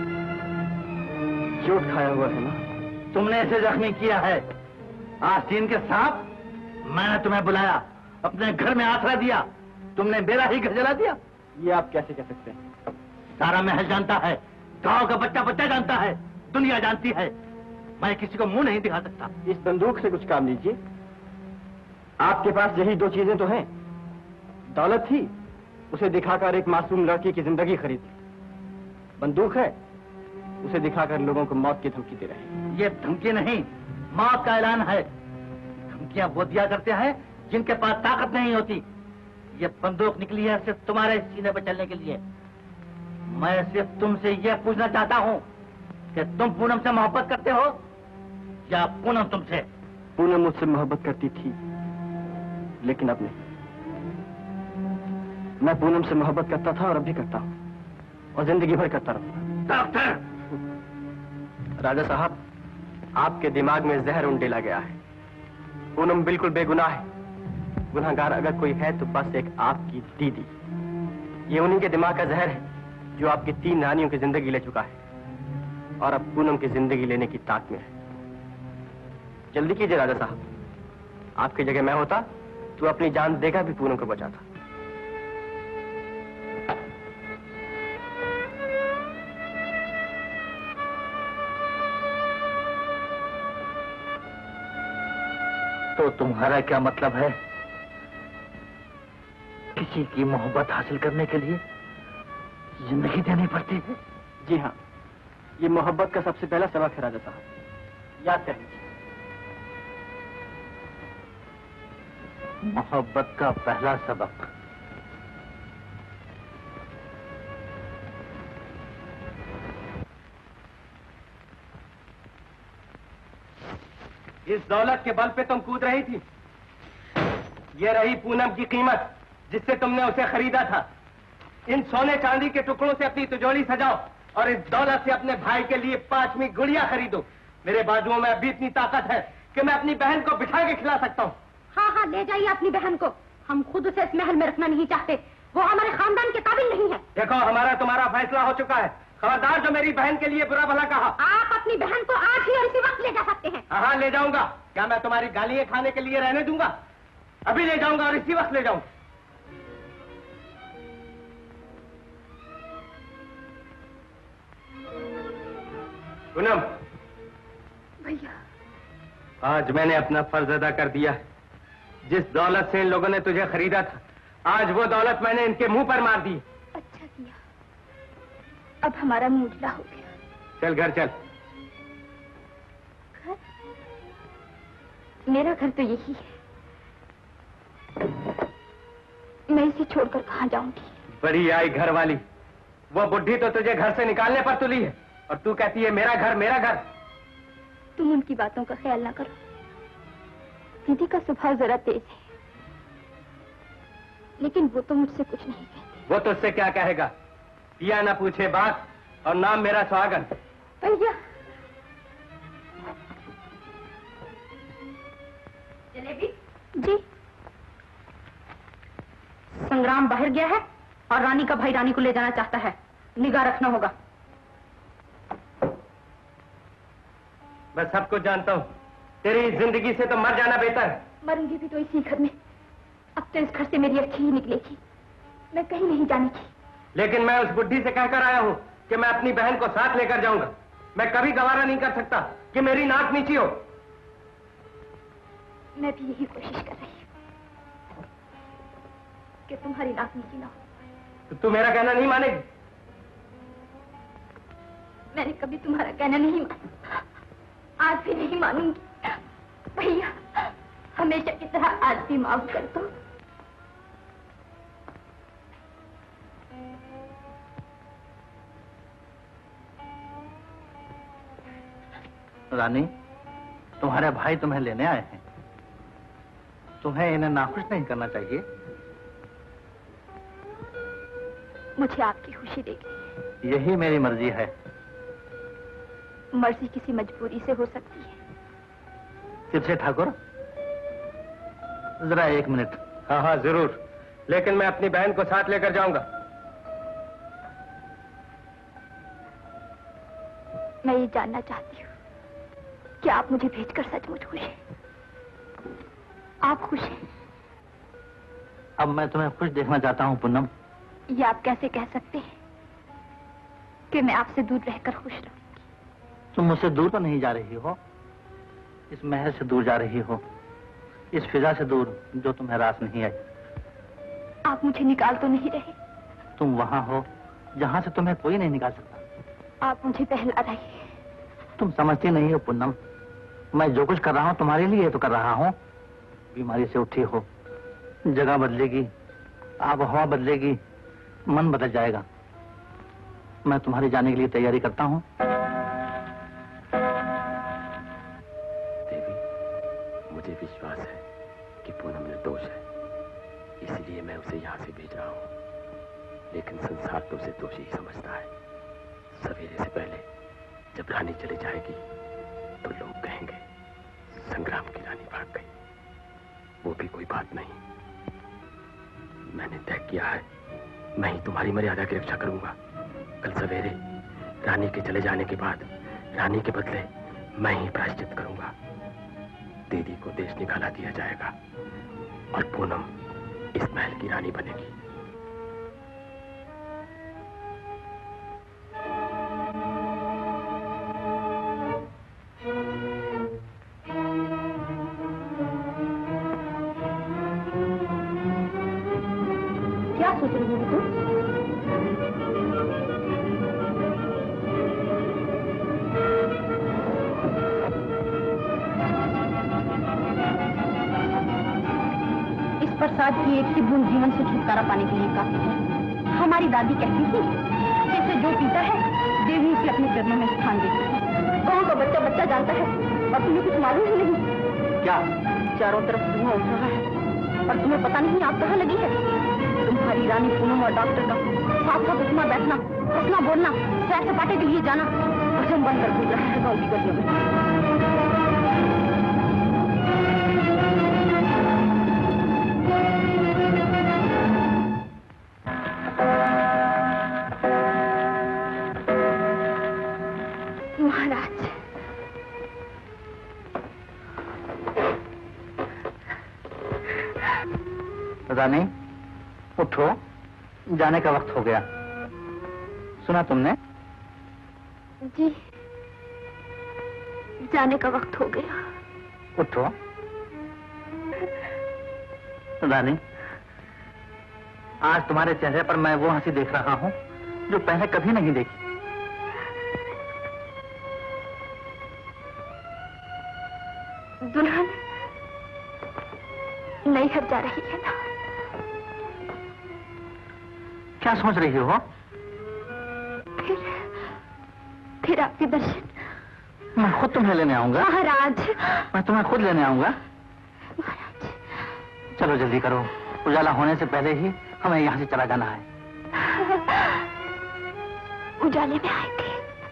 चोट खाया हुआ है ना। तुमने इसे जख्मी किया है। आस्तीन के सांप। मैंने तुम्हें बुलाया, अपने घर में आसरा दिया, तुमने मेरा ही घर जला दिया। ये आप कैसे कह सकते हैं? सारा महल जानता है, गांव का बच्चा बच्चा जानता है, दुनिया जानती है। मैं किसी को मुंह नहीं दिखा सकता। इस बंदूक से कुछ काम लीजिए। आपके पास यही दो चीजें तो हैं। दौलत थी, उसे दिखाकर एक मासूम लड़की की जिंदगी खरीदी। बंदूक है, उसे दिखाकर लोगों को मौत की धमकी दे रहे हैं। ये धमकी नहीं, मौत का ऐलान है। धमकियां वो दिया करते हैं जिनके पास ताकत नहीं होती। ये बंदूक निकली है सिर्फ तुम्हारे सीने पर चलने के लिए। मैं सिर्फ तुमसे यह पूछना चाहता हूँ कि तुम पूनम से मोहब्बत करते हो या पूनम तुमसे? पूनम मुझसे मोहब्बत करती थी, लेकिन अब नहीं। मैं पूनम से मोहब्बत करता था और अब भी करता हूँ, और जिंदगी भर करता रहूंगा। डॉक्टर! राजा साहब, आपके दिमाग में जहर उंडेला गया है। पूनम बिल्कुल बेगुनाह है। गुनाहगार अगर कोई है तो बस एक आपकी दीदी। ये उन्हीं के दिमाग का जहर है जो आपकी तीन रानियों की जिंदगी ले चुका है, और अब पूनम की जिंदगी लेने की ताक में है। जल्दी कीजिए राजा साहब। आपकी जगह मैं होता तो अपनी जान देकर भी पूनम को बचाता। तो तुम्हारा क्या मतलब है? किसी की मोहब्बत हासिल करने के लिए जिंदगी देनी पड़ती है? जी हाँ, ये मोहब्बत का सबसे पहला सबक है राजा साहब, याद कर लीजिए। मोहब्बत का पहला सबक। इस दौलत के बल पे तुम कूद रही थी। ये रही पूनम की कीमत जिससे तुमने उसे खरीदा था। इन सोने चांदी के टुकड़ों से अपनी तिजोरी सजाओ और इस दौलत से अपने भाई के लिए पांचवी गुड़िया खरीदो। मेरे बाजुओं में अभी इतनी ताकत है कि मैं अपनी बहन को बिठा के खिला सकता हूँ। हाँ हाँ, ले जाइए अपनी बहन को। हम खुद उसे इस महल में रखना नहीं चाहते, वो हमारे खानदान के काबिल नहीं है। देखो, हमारा तुम्हारा फैसला हो चुका है। खबरदार जो मेरी बहन के लिए बुरा भला कहा। आप अपनी बहन को आज ही और इसी वक्त ले जा सकते हैं। हाँ, ले जाऊंगा। क्या मैं तुम्हारी गालियां खाने के लिए रहने दूंगा? अभी ले जाऊंगा और इसी वक्त ले जाऊंगा। पूनम, भैया, आज मैंने अपना फर्ज अदा कर दिया। जिस दौलत से इन लोगों ने तुझे खरीदा था, आज वो दौलत मैंने इनके मुंह पर मार दी। अच्छा किया। अब हमारा मुंह उजला हो गया। चल घर चल। घर? मेरा घर तो यही है। मैं इसे छोड़कर कहाँ जाऊंगी? बड़ी आई घर वाली। वो बुढ़ी तो तुझे घर से निकालने पर तुली है और तू कहती है मेरा घर मेरा घर। तुम उनकी बातों का ख्याल ना करो। दीदी का स्वभाव जरा तेज है, लेकिन वो तो मुझसे कुछ नहीं कहती। वो तुझसे क्या कहेगा? पिया ना पूछे बात और नाम मेरा स्वागत। भैया, जलेबी जी। संग्राम बाहर गया है और रानी का भाई रानी को ले जाना चाहता है। निगाह रखना होगा। मैं सब कुछ जानता हूँ। तेरी जिंदगी से तो मर जाना बेहतर है। मरूंगी भी तो इसी घर में। अब तो इस घर से मेरी अच्छी ही निकलेगी। मैं कहीं नहीं जाने की। लेकिन मैं उस बुढ़ी से कहकर आया हूँ कि मैं अपनी बहन को साथ लेकर जाऊंगा। मैं कभी गवारा नहीं कर सकता कि मेरी नाक नीची हो। मैं भी यही कोशिश कर रही हूँ कि तुम्हारी नाक नीची ना हो। तो तू मेरा कहना नहीं मानेगी? मैंने कभी तुम्हारा कहना नहीं माना, आज भी नहीं मानूंगी। भैया, हमेशा की तरह आज भी माफ कर दो। रानी, तुम्हारे भाई तुम्हें लेने आए हैं। तुम्हें इन्हें नाखुश नहीं करना चाहिए। मुझे आपकी खुशी देखनी है। यही मेरी मर्जी है। मर्जी किसी मजबूरी से हो सकती है। किसे ठाकुर, जरा एक मिनट। हाँ हाँ जरूर, लेकिन मैं अपनी बहन को साथ लेकर जाऊंगा। मैं ये जानना चाहती हूँ कि आप मुझे भेजकर सचमुच खुश हैं? आप खुश हैं? अब मैं तुम्हें खुश देखना चाहता हूँ पूनम। ये आप कैसे कह सकते हैं कि मैं आपसे दूर रहकर खुश रहूंगी? तुम मुझसे दूर तो नहीं जा रही हो। इस महल से दूर जा रही हो, इस फिजा से दूर जो तुम्हें रास नहीं आई। आप मुझे निकाल तो नहीं रहे? तुम वहां हो जहां से तुम्हें कोई नहीं निकाल सकता। आप मुझे बहला रही हैं। तुम समझती नहीं हो पूनम, मैं जो कुछ कर रहा हूँ तुम्हारे लिए तो कर रहा हूँ। बीमारी से उठी हो, जगह बदलेगी, आबहवा बदलेगी, मन बदल जाएगा। मैं तुम्हारे जाने के लिए तैयारी करता हूँ। देवी, मुझे विश्वास है कि पूनम निर्दोष है, इसलिए मैं उसे यहाँ से भेज रहा हूँ। लेकिन संसार तो उसे दोषी ही समझता है। सवेरे से पहले जब रानी चली जाएगी तो लोग कहेंगे संग्राम की रानी भाग गई। वो भी कोई बात नहीं। मैंने तय किया है, मैं ही तुम्हारी मर्यादा की रक्षा करूंगा। कल सवेरे रानी के चले जाने के बाद रानी के बदले मैं ही प्रायश्चित करूंगा। दीदी को देश निकाला दिया जाएगा और पूनम इस महल की रानी बनेगी। क्या सोच रही हो तुम? इस प्रसाद की एक ही बूंद जीवन से छुटकारा पाने के लिए काफी है। हमारी दादी कहती थी कि इसे जो पीता है देवी इसे अपने चरणों में स्थान देती है। कौन का बच्चा बच्चा जानता है और तुम्हें कुछ मालूम ही नहीं। क्या? चारों तरफ धुआं उठ रहा है और तुम्हें पता नहीं आप कहाँ लगी है। तुम्हारी रानी पूनम और डॉक्टर का साथ साथ उठना बैठना, हंसना बोलना, सैर सपाटे के लिए जाना भजन बनकर घूम रहा है गाँव की गलियों में। रानी उठो, जाने का वक्त हो गया। सुना तुमने? जी, जाने का वक्त हो गया। उठो रानी, आज तुम्हारे चेहरे पर मैं वो हंसी देख रहा हूँ जो पहले कभी नहीं देखी। दुल्हन नैहर जा रही है ना? क्या सोच रही हो? फिर फिर आपके दर्शन। मैं खुद तुम्हें लेने आऊंगा। महाराज, मैं तुम्हें खुद लेने आऊंगा। महाराज, चलो जल्दी करो, उजाला होने से पहले ही हमें यहाँ से चला जाना है। उजाले में आएंगे,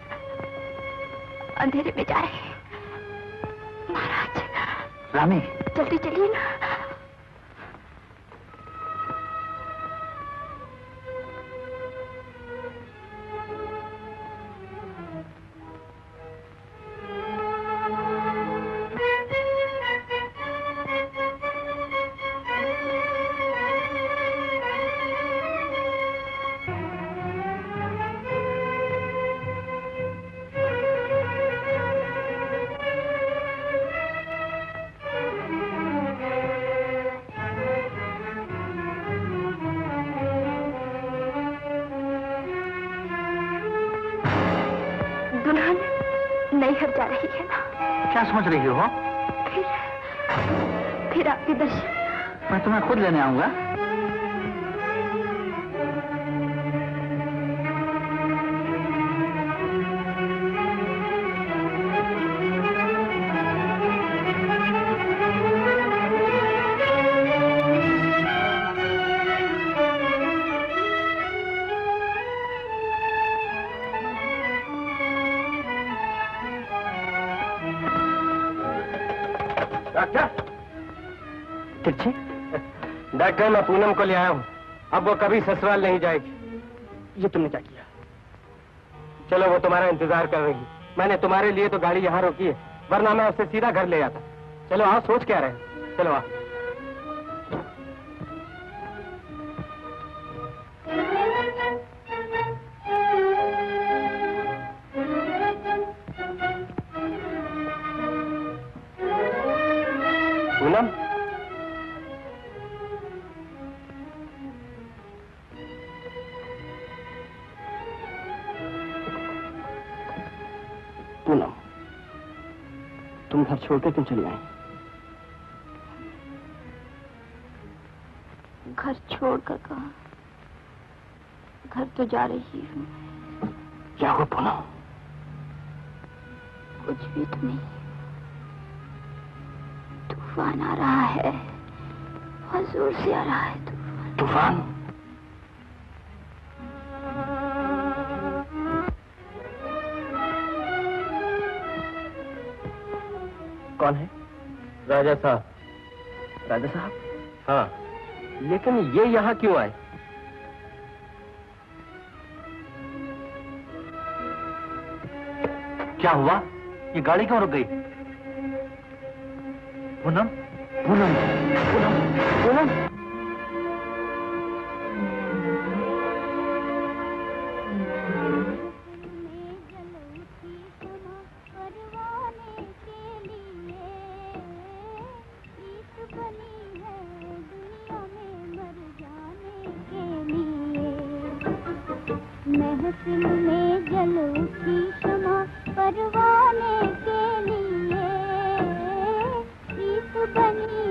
अंधेरे में जाएंगे। महाराज, रानी जल्दी चलिए ना। नैहर जा रही है ना? क्या सोच रही हो? फिर फिर आपके दर्शन। मैं तुम्हें खुद लेने आऊंगा। डॉक्टर, मैं पूनम को ले आया हूँ। अब वो कभी ससुराल नहीं जाएगी। ये तुमने क्या किया? चलो, वो तुम्हारा इंतजार कर रही है। मैंने तुम्हारे लिए तो गाड़ी यहाँ रोकी है, वरना मैं उससे सीधा घर ले जाता। चलो आओ, सोच क्या रहे? चलो आओ। पूनम, पूनम, तुम घर छोड़कर क्यों चली आई? घर छोड़कर कहाँ? घर तो जा रही हूँ। क्या हुआ पूनम? कुछ भी तो नहीं। तूफान आ रहा है, बहुत जोर से आ रहा है तूफान। तूफान? कौन है? राजा साहब। राजा साहब? हाँ, लेकिन ये यहाँ क्यों आए? क्या हुआ? ये गाड़ी क्यों रुक गई? पूनम, पूनम, पूनम, पूनम। महफिल में जल उठी शमा परवाने के लिए, प्रीत बनी